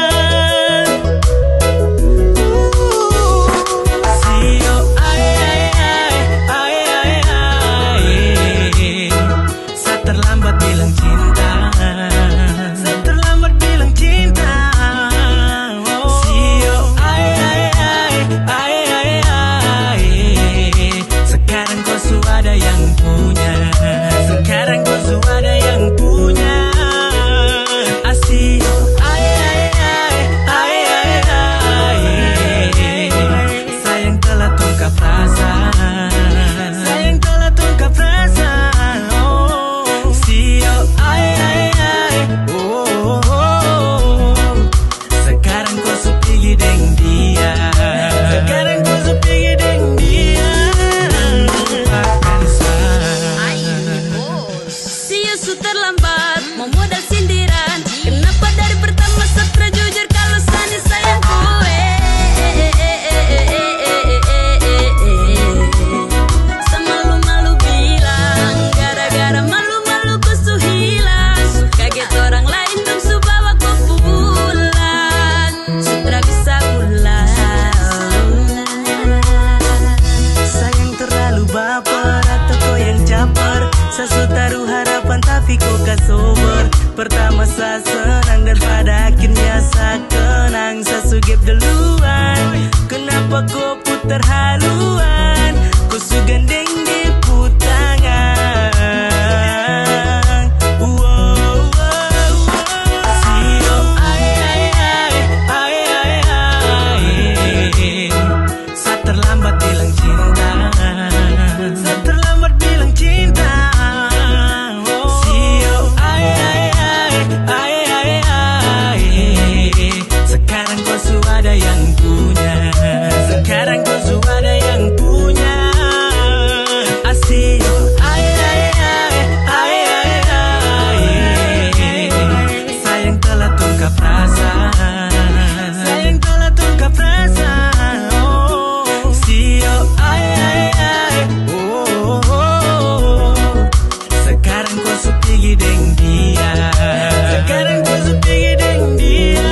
Terlambat bilang cinta, saya terlambat bilang cinta. Oh. Sio, ay ay ay ay ay ay. Sekarang kau sudah ada yang punya, sekarang kau sudah ada yang punya. Asio, ay ay ay ay ay ay. Sayang telah tungkap rasa, sayang telah tungkap rasa. Ay, ay, ay, oh, oh, oh. Sekarang kau supigi deng dia, sekarang kau supigi deng dia. Akan say. Sio su terlambat, mau modal sindiran. Kenapa dari pertama setra jujur kalau sani sayang kowe. Semalu-malu bilang, gara-gara malu orang lain dong su bawa kau pulang. Sutra bisa pulang. Sayang terlalu baper atau kau yang caper. Saya su taruh harapan tapi kau gak sober. Pertama saya senang dan pada akhirnya saya kenang. Saya su gap duluan. Kenapa kau putar haluan? Kau su gandeng di putangan. Terlambat bilang cinta, saya terlambat bilang cinta. Oh. Sio, ay ay ay ay ay ay. Sekarang kau sudah ada yang punya, sekarang kau sudah ada yang punya. Asio, ay ay ay ay ay ay. Sayang telah tungkap rasa, sayang telah tungkap rasa. Ay, ay, ay, oh, oh, oh. Sekarang kau supigi deng dia, sekarang kau supigi deng dia.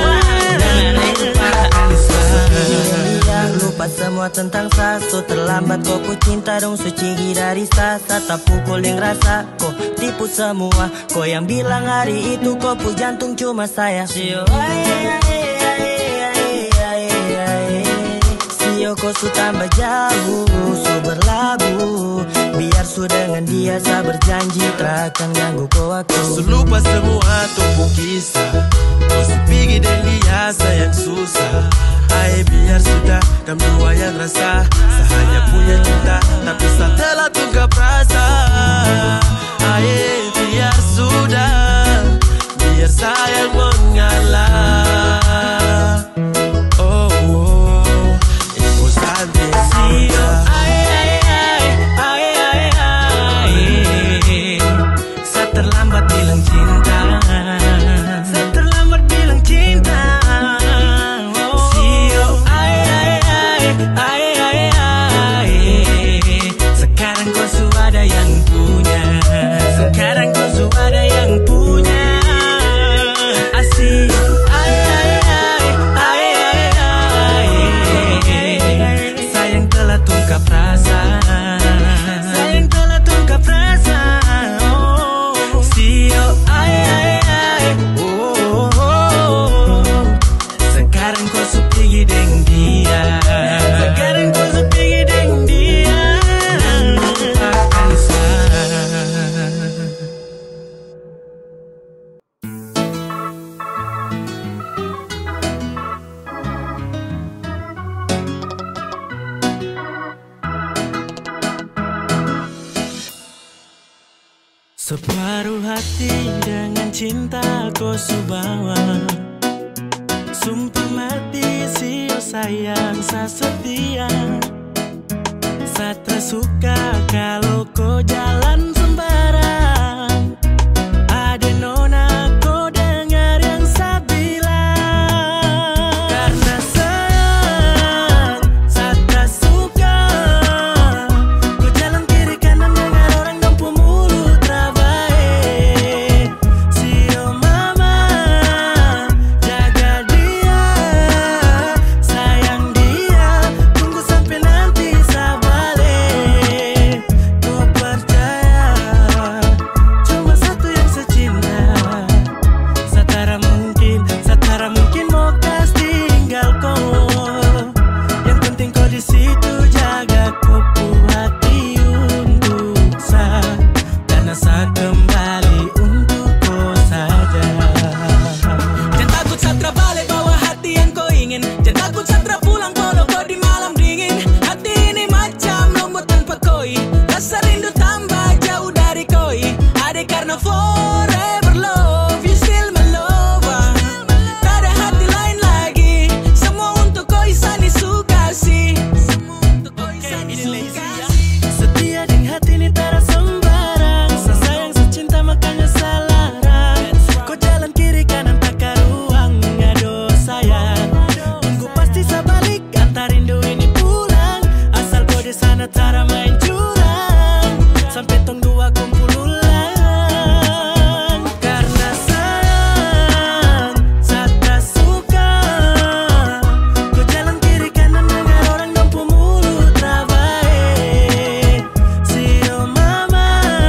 Lupa semua tentang sa, so terlambat kau ku cinta dong suci dari sa. Tak pukul yang rasa, kau tipu semua. Kau yang bilang hari itu kau pu jantung cuma saya. Sio, ay, ay, ay, ay, ay, ay. Sio kau su tambah jauh, su berlabuh. Biar su dengan dia saya berjanji takkan ganggu kau waktu. Su lupa semua tumpu kisah, kau su pergi dan dia sayang susah. Ay biar sudah dan dua yang rasa. Saya hanya punya cinta tapi saya telah tungkap rasa. Ay biar sudah, biar sayang mengalah. Oh, oh. Ibu santai Sio, ay ay ay ay ay ay. Saya terlambat bilang cinta, Separuh hati dengan cinta kau subawa, sumpah mati sio sayang sa setia. Satra suka kalau kau jalan sembarang. Ada nona kau dengar yang saya bilang. Karena sayang Satra suka kau jalan kiri kanan dengan orang dampu mulut rabai. Sio mama jaga dia, sayang dia, tunggu sampai nanti saya balik. Kau percaya cuma satu yang secinta. Satara mungkin, satara mungkin mau kas tinggal kau. Yang penting kau di situ jaga kau pu hati untuk sa, karena sa kembali untuk kau saja. Jangan takut Satra balik bawa hati yang kau ingin. Jangan takut Satra pulang kalau kau di malam dingin. Hati ini macam lombok tanpa koi, rasa rindu tambah jauh dari koi. Ada karena forever love, you still my lover. Tak ada hati lain lagi, semua untuk koi sani suka sih. Semua untuk koi sani suka sih. Setia ding hati ini tak ada sembarang. Sa sayang secinta makanya salarang. Kau jalan kiri kanan tak ada ruang. Aduh sayang, tunggu pasti sa balik, antar rindu ini pulang. Asal kau di sana tak ada main curang, sampai tong dua kumpul ulang. Karena sayang Satra suka kau jalan kiri kanan dengan orang dampu mulut rabai. Sio mama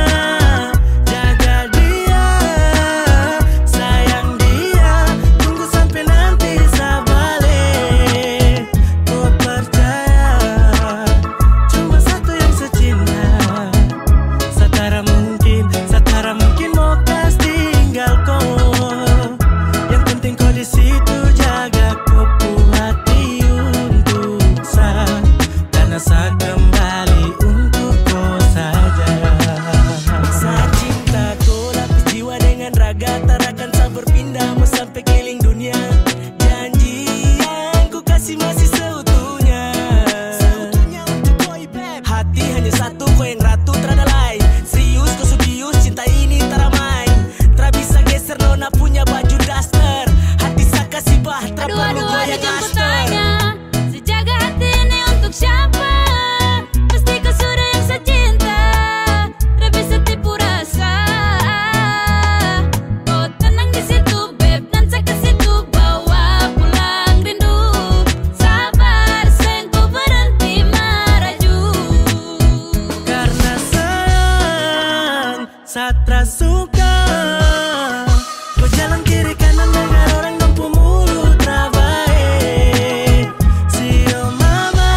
jaga dia, sayang dia, tunggu sampai nanti saya balik. Kau percaya cuma satu yang secinta. Satara mungkin, satara mungkin mau kas tinggal kau. Yang penting kau di situ jaga kau pu hati untuk sa, karena sa kembali untuk kau saja. Sa cinta kau lapis jiwa dengan raga, tak akan sa berpindah mau sampai keliling dunia. Janji yang ku kasih masih seutuhnya. Seutuhnya untuk kau beb. Hati hanya satu, kau yang ratu terada lain. Serius kau subius, cinta ini tak main. Tak bisa geser nona punya baju daster. Hati sa kasih bah, tak Aduh, perlu aduh, kau aduh, yang jangan master. tanya sejaga hati ini untuk siapa. Pasti kau sudah yang secinta, tak bisa tipu rasa. Kau tenang di situ beb, dan saya ke situ bawa pulang rindu. Sabar sayang, kau berhenti meraju. Karena sayang Satra suka kau jalan kiri kanan dengan orang dampu mulut rabai. Sio mama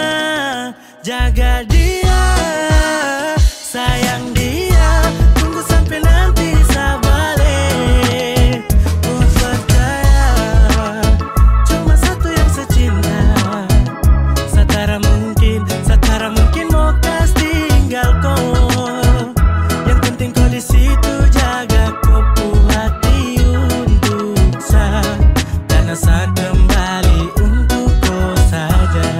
jaga dia, sayang dia, tunggu sampai nanti saya balik. Kau percaya cuma satu yang secinta. Satara mungkin, satara mungkin mau kas tinggal kau. Yang penting kau di situ jaga kau pu hati untuk sa, karena sa kembali untuk kau saja.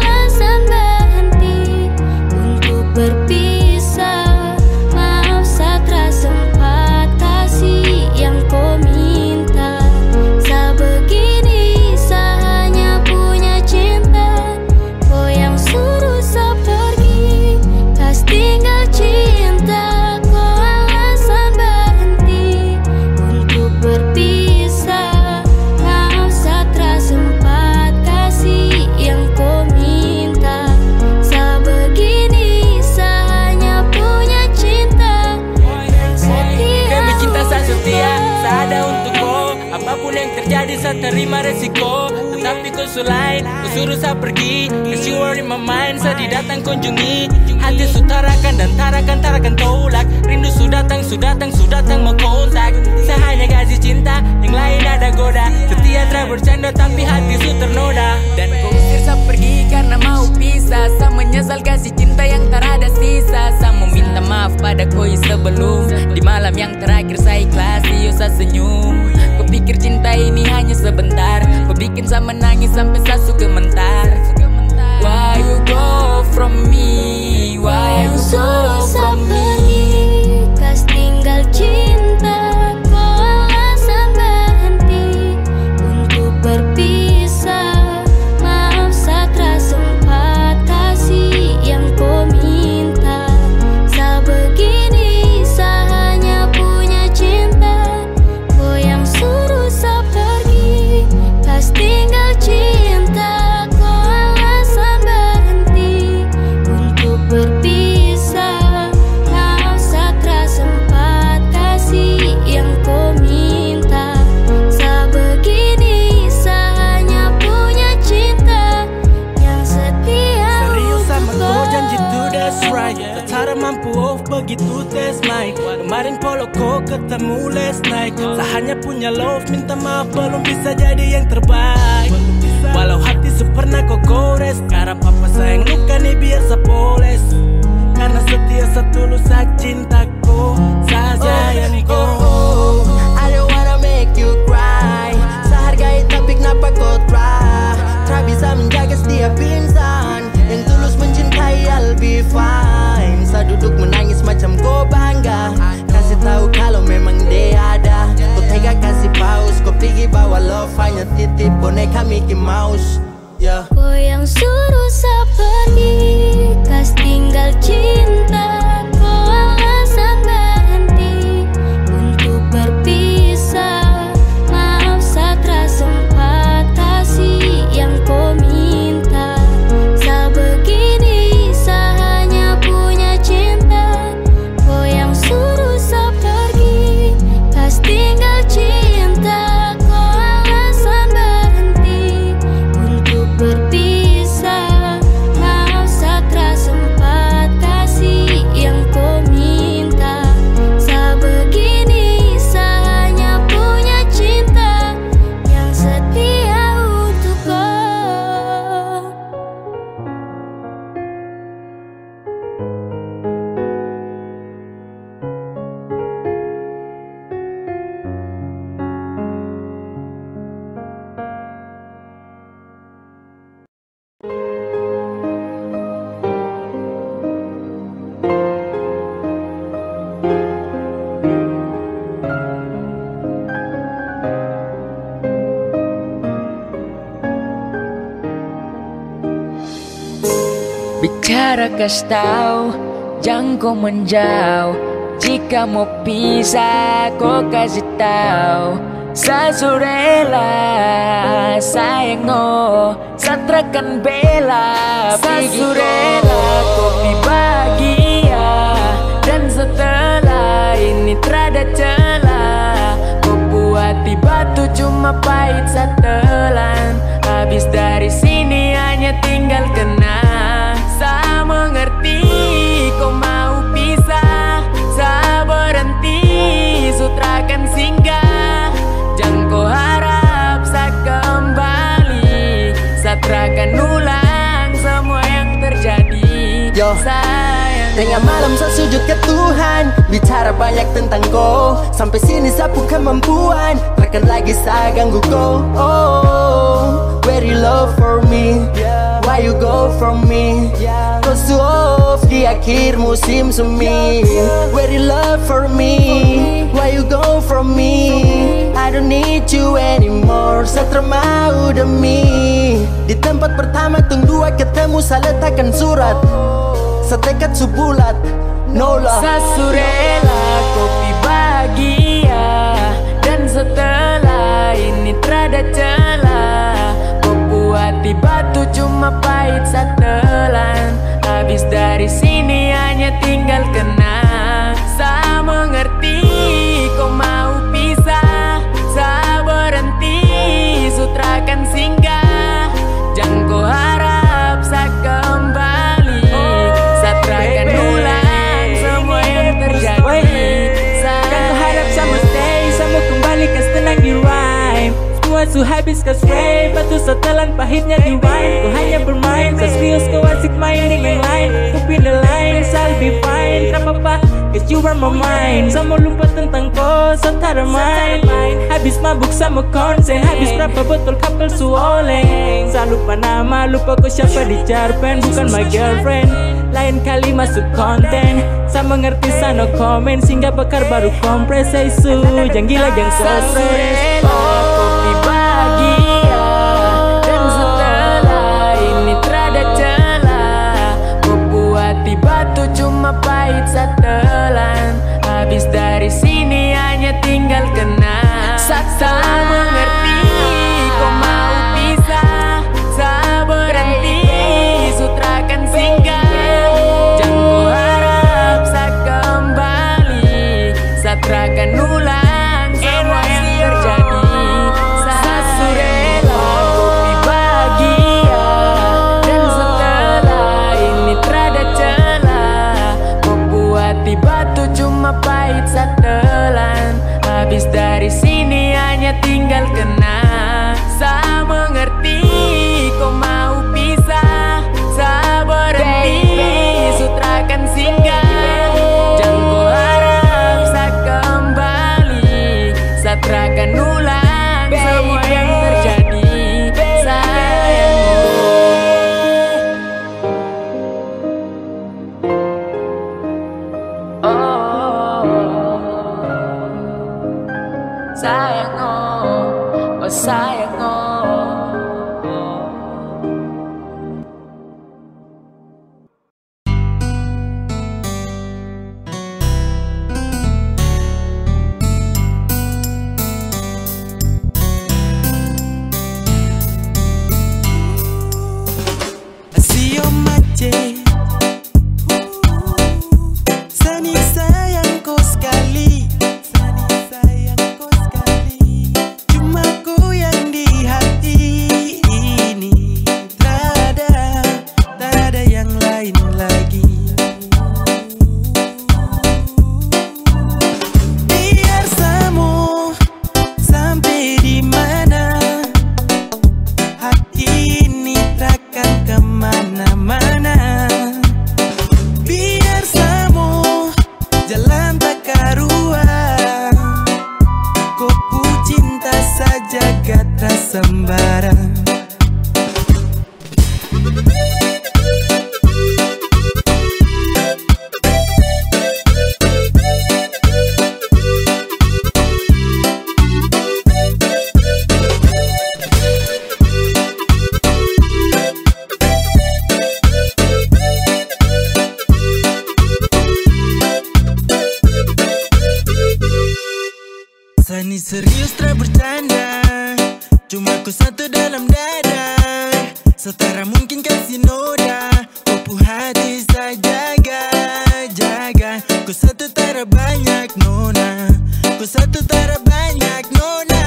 Berpisah, maaf saya Apapun yang terjadi saya terima resiko. Tetapi kau selain kau suruh saya pergi. Cause you are in my mind, saya datang kunjungi. Hati su tarakan dan tarakan tarakan tolak. Rindu su datang su datang su datang mau kontak. Saya hanya kasih cinta, yang lain ada goda. Setia tera bercanda tapi hati su ternoda. Dan kau usir saya pergi karena mau pisah. Saya menyesal kasih cinta yang tak ada sisa. Saya meminta maaf pada koi sebelum. Di malam yang terakhir saya ikhlasi, yo saya senyum. Kau pikir cinta ini hanya sebentar. Kau bikin saya menangis sampai saya suka mentar. Why you go from me? Why you go from me? Kas tinggal cinta, kau alasan berhenti untuk berpisah. Maaf saya tak sempat kasih yang kau minta. Saya begini, saya hanya punya cinta. Kau yang suruh saya pergi. Kas tinggal cinta, kau alasan berhenti untuk berpisah. Maaf saya tak sempat kasih yang kau minta. Saya begini, saya hanya punya cinta yang setia Serius sama untuk kau kau. janji to that's right. Tak cara mampu off begitu test night. Kemarin polo kau ketemu last night. Saya hanya punya love, minta maaf belum bisa jadi yang terbaik. Walau hati sepernah kau gores. Karena papa sayang luka nih biar saya poles. Karena setia setulus saya cintaku. Saya sayang kau. I don't wanna make you cry. Sehargai tapi kenapa kau try? Tak bisa menjaga setiap insan yang tulus mencintai, I'll be fine. Saya duduk menangis macam kau bangga. Kasih tahu kalau memang dia ada. Kau tega kasih paus. Kau pergi bawa love hanya titip boneka Mickey Mouse. Yeah. Kau yang suruh saya pergi. Kas tinggal cinta, kau alasan berhenti untuk berpisah. Maaf saya tak sempat kasih yang kau minta. Saya begini, saya hanya punya cinta. Kau yang suruh saya pergi. Kas tinggal cinta, kau alasan berhenti untuk berpisah. Maaf saya tak sempat kasih yang kau minta. Saya begini, saya hanya punya cinta yang setia untuk kau. Bicara kasih tahu, jangan kau menjauh. Jika mau pisah, kau kasih tahu. Saya sudah rela, sayang oh, saya takkan bela. Saya sudah rela, kopi bahagia. Dan setelah ini terada celah. Kau buat di batu cuma pahit setelan. Habis dari sini hanya tinggal kenang. Saya mengerti kau mau pisah. Saya berhenti, sutra akan singgah. Jangan kau harap saya kembali. Saya akan ulang semua yang terjadi. Yo. Sayang, Tengah malam saya sujud ke Tuhan, bicara banyak tentang kau. Sampai sini saya punya kemampuan, takkan lagi saya ganggu kau. Oh, where you love for me? Why you go from me? Kau so off di akhir musim semi. Where you love for me? Why you go from me? I don't need you anymore. Saya termau demi. Di tempat pertama tung dua ketemu saya letakkan surat. Setekad sebulat, no love. Saya sudah rela kopi bahagia. Dan setelah ini terada celah. Kau buat di batu cuma pahit setelan. Habis dari sini hanya tinggal kenang. Saya mengerti kau mau pisah. Saya berhenti, Su habis kau spray, batu setelan pahitnya di wine. Kau hanya bermain, kau serius kau asik main dengan yang lain. Ku pin the line, I'll be fine. Tak apa-apa, cause you are my mind. Sama lupa tentang kau, so tak ada main. Habis mabuk sama konsen, habis berapa botol couple su oleng. Saya lupa nama, lupa kau siapa di jarpen. Bukan my girlfriend, lain kali masuk konten. Saya mengerti sana komen, sehingga bakar baru kompres. Say su, jangan gila jangan stres. Kopi bahagia, dan setelah ini terada celah. Kau buat batu cuma pahit setelan. Habis dari sini hanya tinggal kenang. Saksa mengerti, kau mau pisah. Saya berhenti, sutra kan singgah. Jangan kau harap saya kembali. Satra kan ulang semua yang terjadi. Saya surela kopi bahagia, dan setelah ini terada celah. Kau buat batu cuma pahit setelan. Habis dari sini hanya tinggal kenang. Saya mengerti, kau mau pisah. Saya berhenti, sutra kan singgah. Jangan kau harap saya kembali. Satra kan ulang semua yang terjadi. Sayangku, oh, sayang, oh, oh sayang, oh. Sio mace, Sani sayangku sekali, Sani sayangku sekali. Cuma ku yang di hati ini, tak ada, tak ada yang lain lagi. Biar samu sampai di mana, hati ini takkan kemana-mana. Biar samu jalan tak karuan, kopu cinta saja kata sembarang. Sani serius tak bercanda, cuma ku satu dalam dada. Setara mungkin kasih noda, kopu hati saya jaga, jaga. Ku satu tara banyak nona, ku satu tara banyak nona.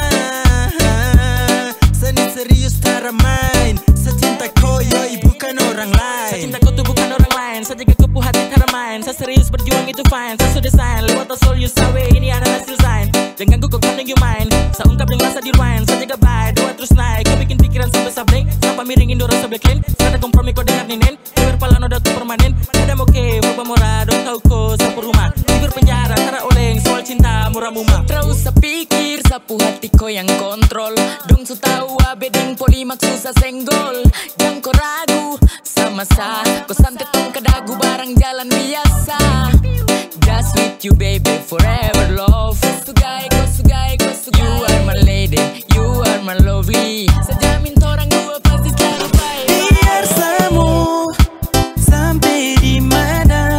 Sani serius tara main, saya cinta kau yoi bukan orang lain. Saya cinta kau tuh bukan orang lain, saya jaga kopu hati tara main. Saya serius berjuang itu fine, saya sudah sign. Lewat asal you sawe, ini adalah hasil sign. Jangan ganggu kau kandang you main. Saya ungkap dengan rasa di rewind. Saya jaga bye, dua terus naik. Kau bikin pikiran sampai sableng, sampai miringin dorang sampai clean. Saya ada kompromi kau dengar ninen, Tiber pala noda tu permanen. Ada moke, berubah murah, dong tau kau sapu rumah. Tidur penjara, tara oleng, soal cinta murah mumah. Tak usah pikir, sapu hati kau yang kontrol. Dong su tahu abeding polimak susah senggol. Jangan kau ragu, sama sa. Kau santet tong kedagu barang jalan biasa. Just with you baby, forever love. Sugai, kau sugai, kau sugai. You are my lady, you are my lovely. Sejamin torang dua pasti selalu baik. Biar samu sampai di mana,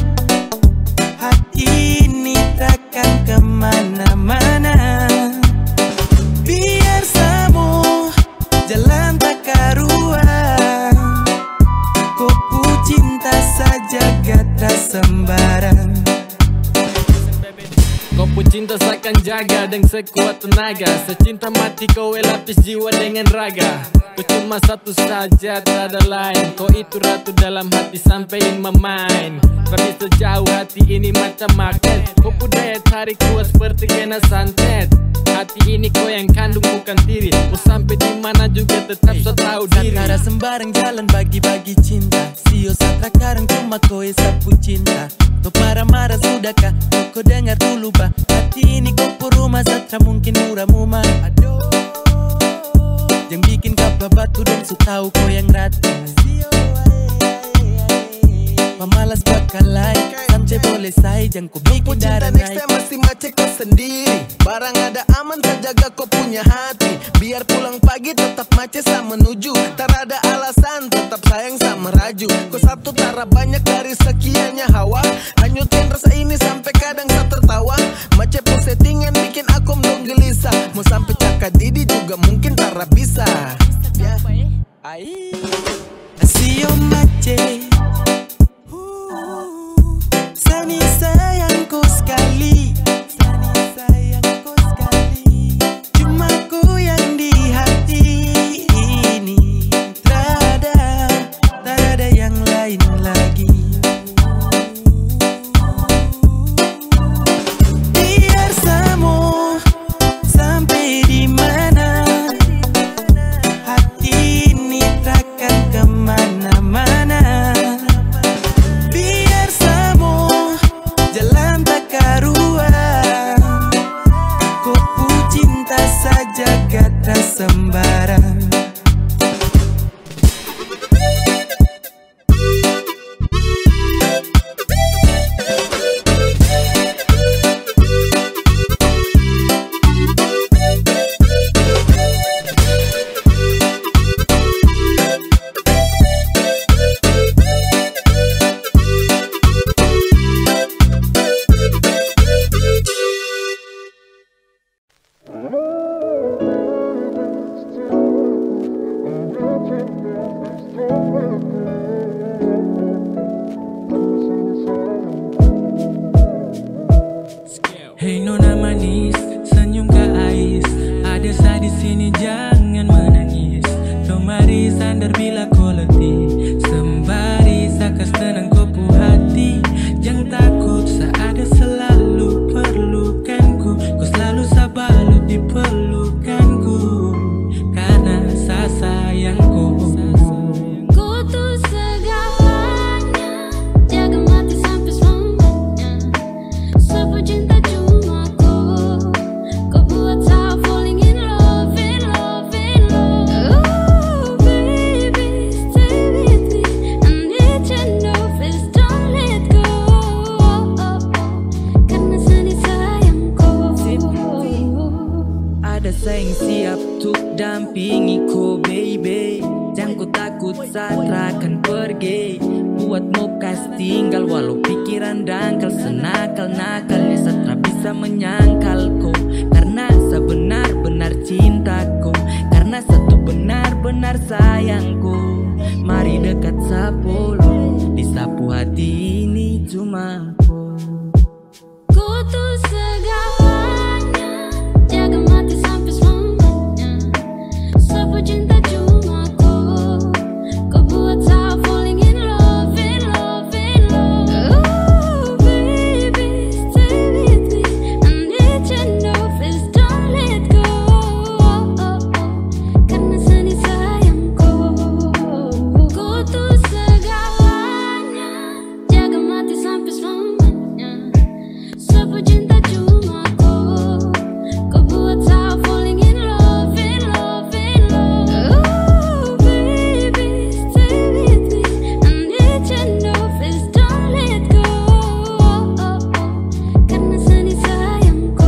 hati ini takkan kemana-mana. Biar samu jalan tak karuan, kopu cinta saja kata sembarang. Kopu cinta seakan jaga dengan sekuat tenaga. Secinta mati kau lapis jiwa dengan raga. Kau cuma satu saja tak ada lain. Kau itu ratu dalam hati sampein memain. Pergi sejauh hati ini macam magnet. Kau daya tarik kuat seperti kena santet. Hati ini kau yang kandung bukan tiri. Mau sampai di mana juga tetap so tahu diri. Satara sembarang jalan bagi-bagi cinta. Sio satra karang cuma kau sapu cinta. To para marah sudahkah kau dengar dulu bah. Hati ini kau puruma satra mungkin murah-mu mah. Aduh, yang bikin kapa batu dan su tahu kau yang ratu. Pemalas bakal lain sampai boleh say jangan ku bikin darah naik. Next mesti macet kau sendiri. Barang ada aman tak jaga kau punya hati. Biar pulang pagi tetap macet sama menuju. Tak ada alasan tetap sayang sama raju. Kau satu tara banyak dari sekiannya hawa. Hanyutin rasa ini sampai kadang saya tertawa. Macet pun settingan bikin aku mendong gelisah. Mau sampai cakap didi juga mungkin tara bisa. Ya. Ai. Sio macet. Sani sayangku sekali, Sani sayangku sekali. Cuma ku yang di hati ini. Tak ada, tak ada yang lain lagi. Biar semua sampai di mana, hati ini takkan kemana-mana. Jagat sembarang. Hey nona manis, senyum ke ais. Ada saya di sini jangan menangis. Kemari sandar bila kau letih. Sembari sakas tenang kau pu hati. Jangan takut seada selalu perlukanku. Kau selalu sabalu di pelukanku. Karena saya sayangku. Ku tuh segalanya. Jaga mati sampai selamanya. Sapu cinta cuma kau. Kau buat saya falling in love, in love, in love. Oh baby, stay with me. I need your know, please don't let go. Karena sani sayangku. Ada sayang siap untuk dampingi kau baby. Jangan kau takut saat akan pergi. Buatmu kas tinggal walau pikiran dangkal. Senakal-nakalnya satra bisa menyangkal kau. Karena sebenar-benar cintaku. Karena satu benar-benar sayangku. Mari dekat sepuluh. Di sapu hati ini cuma kau. Ku tuh segalanya. Jaga mati sampai selamanya. Sapu cinta cuma kau. Kau buat saya falling in love, in love, in love. Oh baby, stay with me. I need your know, please don't let go. Karena sani sayangku. Ku tuh segalanya. Jaga mati sampai selamanya. Sapu cinta cuma kau. Kau buat saya falling in love, in love, in love. Oh baby, stay with me. I need your know, please don't let go. Karena sani sayangku.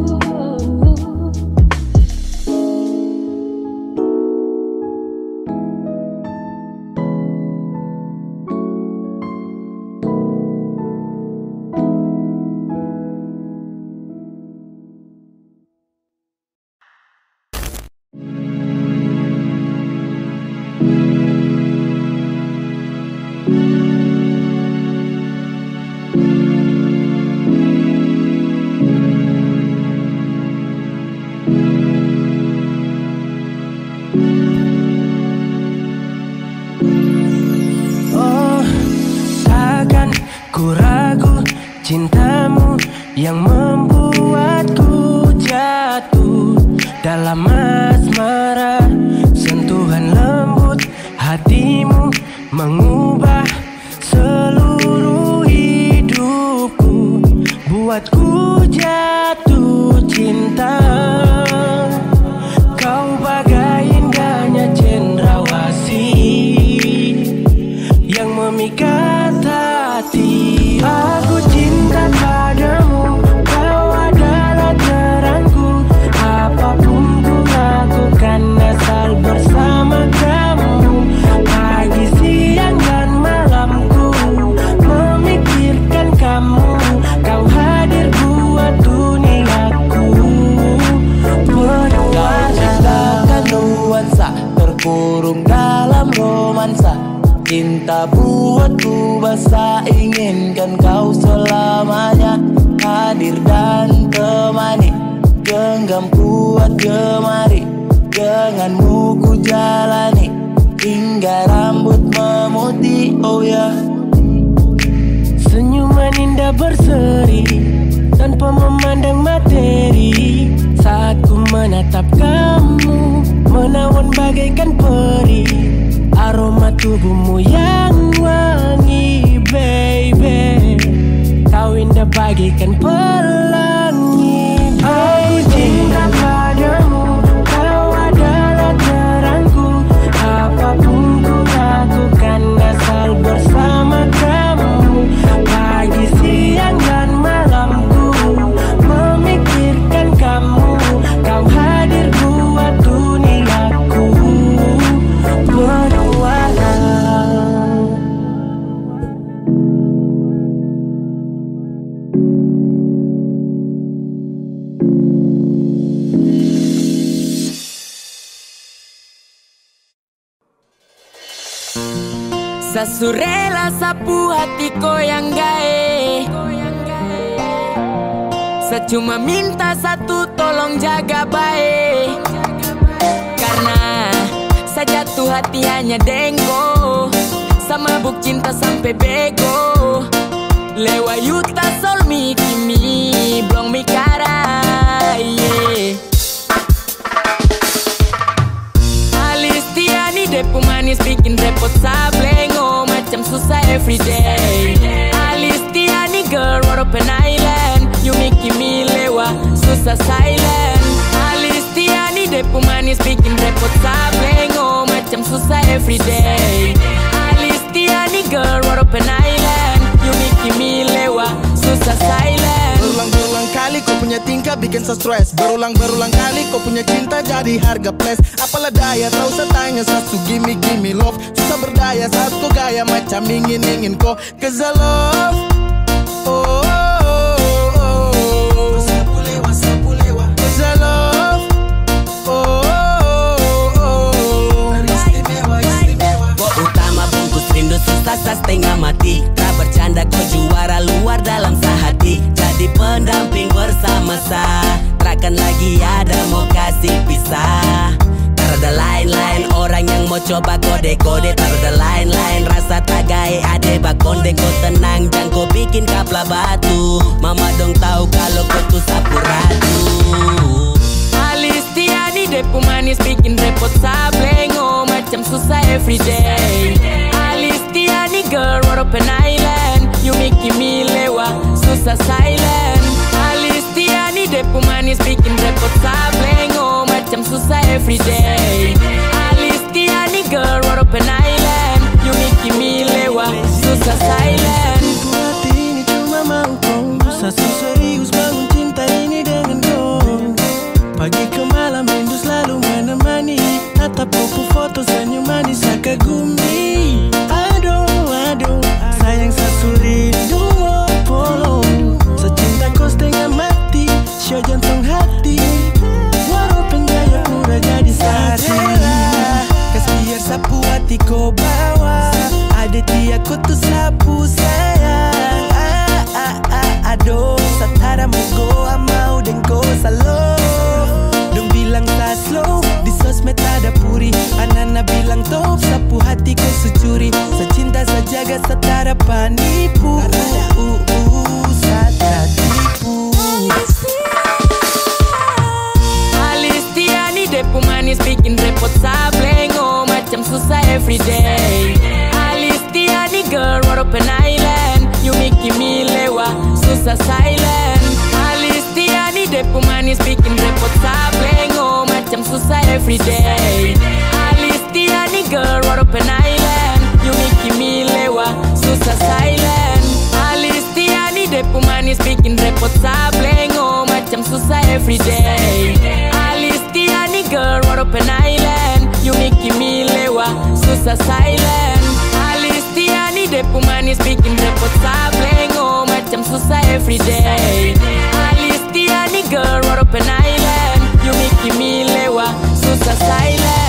Oh, takkan ku ragu cintamu yang membuatku jatuh dalam asmara. Sentuhan lembut hatimu mengubah seluruh hidupku, buatku jatuh cinta. Kau bagai indahnya cendrawasih yang memikat hati. Aku cinta padamu, kau adalah terangku. Apapun ku lakukan asal bersama kamu. Pagi, siang, dan malamku memikirkan kamu. Kau hadir buat duniaku. Menciptakan nuansa terkurung dalam romansa. Cinta buatku basah, inginkan kau selamanya hadir dan temani. Genggam kuat jemari, denganmu ku jalani hingga rambut memutih, oh ya. Senyuman indah berseri tanpa memandang materi. Saat ku menatap kamu, menawan bagaikan peri. Aroma tubuhmu yang wangi, baby. Kau indah bagaikan pelangi. Aku cinta padamu, kau adalah terangku. Apapun ku lakukan asal bersama kamu. Pagi, siang, dan malamku memikirkan kamu. Kau hadir buat duniaku. Berwarna Sasurela sapu hatiku yang gae. Secuma minta satu, tolong jaga baik. Karena sejatuh hati hanya dengko, sama buk cinta sampai bego. Lewa yuta sol mi kimi, blong mi cara, yeah. Alistiani depu manis bikin repot sablengo, macam susah everyday. Alistiani girl, what up an island, you making me lewa, susah silent. Alistiani depu manis bikin repot sablengo, macam susah everyday. Alistiani girl, what up an island, you making me lewa, susah silent. Berulang-berulang kali kau punya tingkah bikin so stress. Berulang-berulang kali kau punya cinta jadi harga plus. Apalah daya tak usah tanya sasu gimme gimme love. Susah berdaya saat kau gaya macam ingin-ingin kau. Cause I love, oh, oh, oh, oh. Sapu lewa, sapu lewa. Cause I love, oh, oh, oh, oh. Istimewa, istimewa. Kau utama bungkus rindu susah setengah mati. Tak bercanda kau juara luar dalam sehati. Jadi pendamping bersama sa. Takkan lagi ada mau kasih pisah. Tak ada lain-lain orang yang mau coba kode-kode. Tak ada lain-lain rasa tagai ade bakondeng. Kau tenang jangan kau bikin kapla batu. Mama dong tahu kalau kau tuh sapu ratu. Alistiani depu manis bikin repot sablengo, macam susah everyday. Alistiani girl, what up an island, you making me lewa, susah silent. Alistiani depu manis bikin repot sablengo, macam susah everyday. Alistiani girl, what up an island, you making me lewa, susah silent. Hati ini cuma mau kau, sasu serius bangun cinta ini dengan kau. Pagi ke malam rindu selalu menemani. Tatap kupu foto senyum manis saya kagumi. Aduh, aduh, sayang sasu rindu polo. Secinta kau setengah mati, show jantung hati. Walau penjaya pura jadi saksi. Kas biar sapu hati kau bawa. Ada dia kau tuh sapu sayang. Ah, ah, ah, aduh, satara mugo amau dan kau salo. Dong bilang tak slow, di sosmed ada puri. Anak-anak bilang top, sapu hati kau sucuri. Secinta sejaga setara panipu. Uh, uh, uh, satara tipu. every day. Alistiani girl, what up an island. You make me lewa, susah silent. Alistiani depu manis bikin repot sableng. Oh macam susah every day. Alistiani girl, what up an island. You make me lewa, susah silent. Alistiani depu manis bikin repot sableng. Oh macam susah every day. Alistiani girl, what up an island. You make me lewa, susah silent.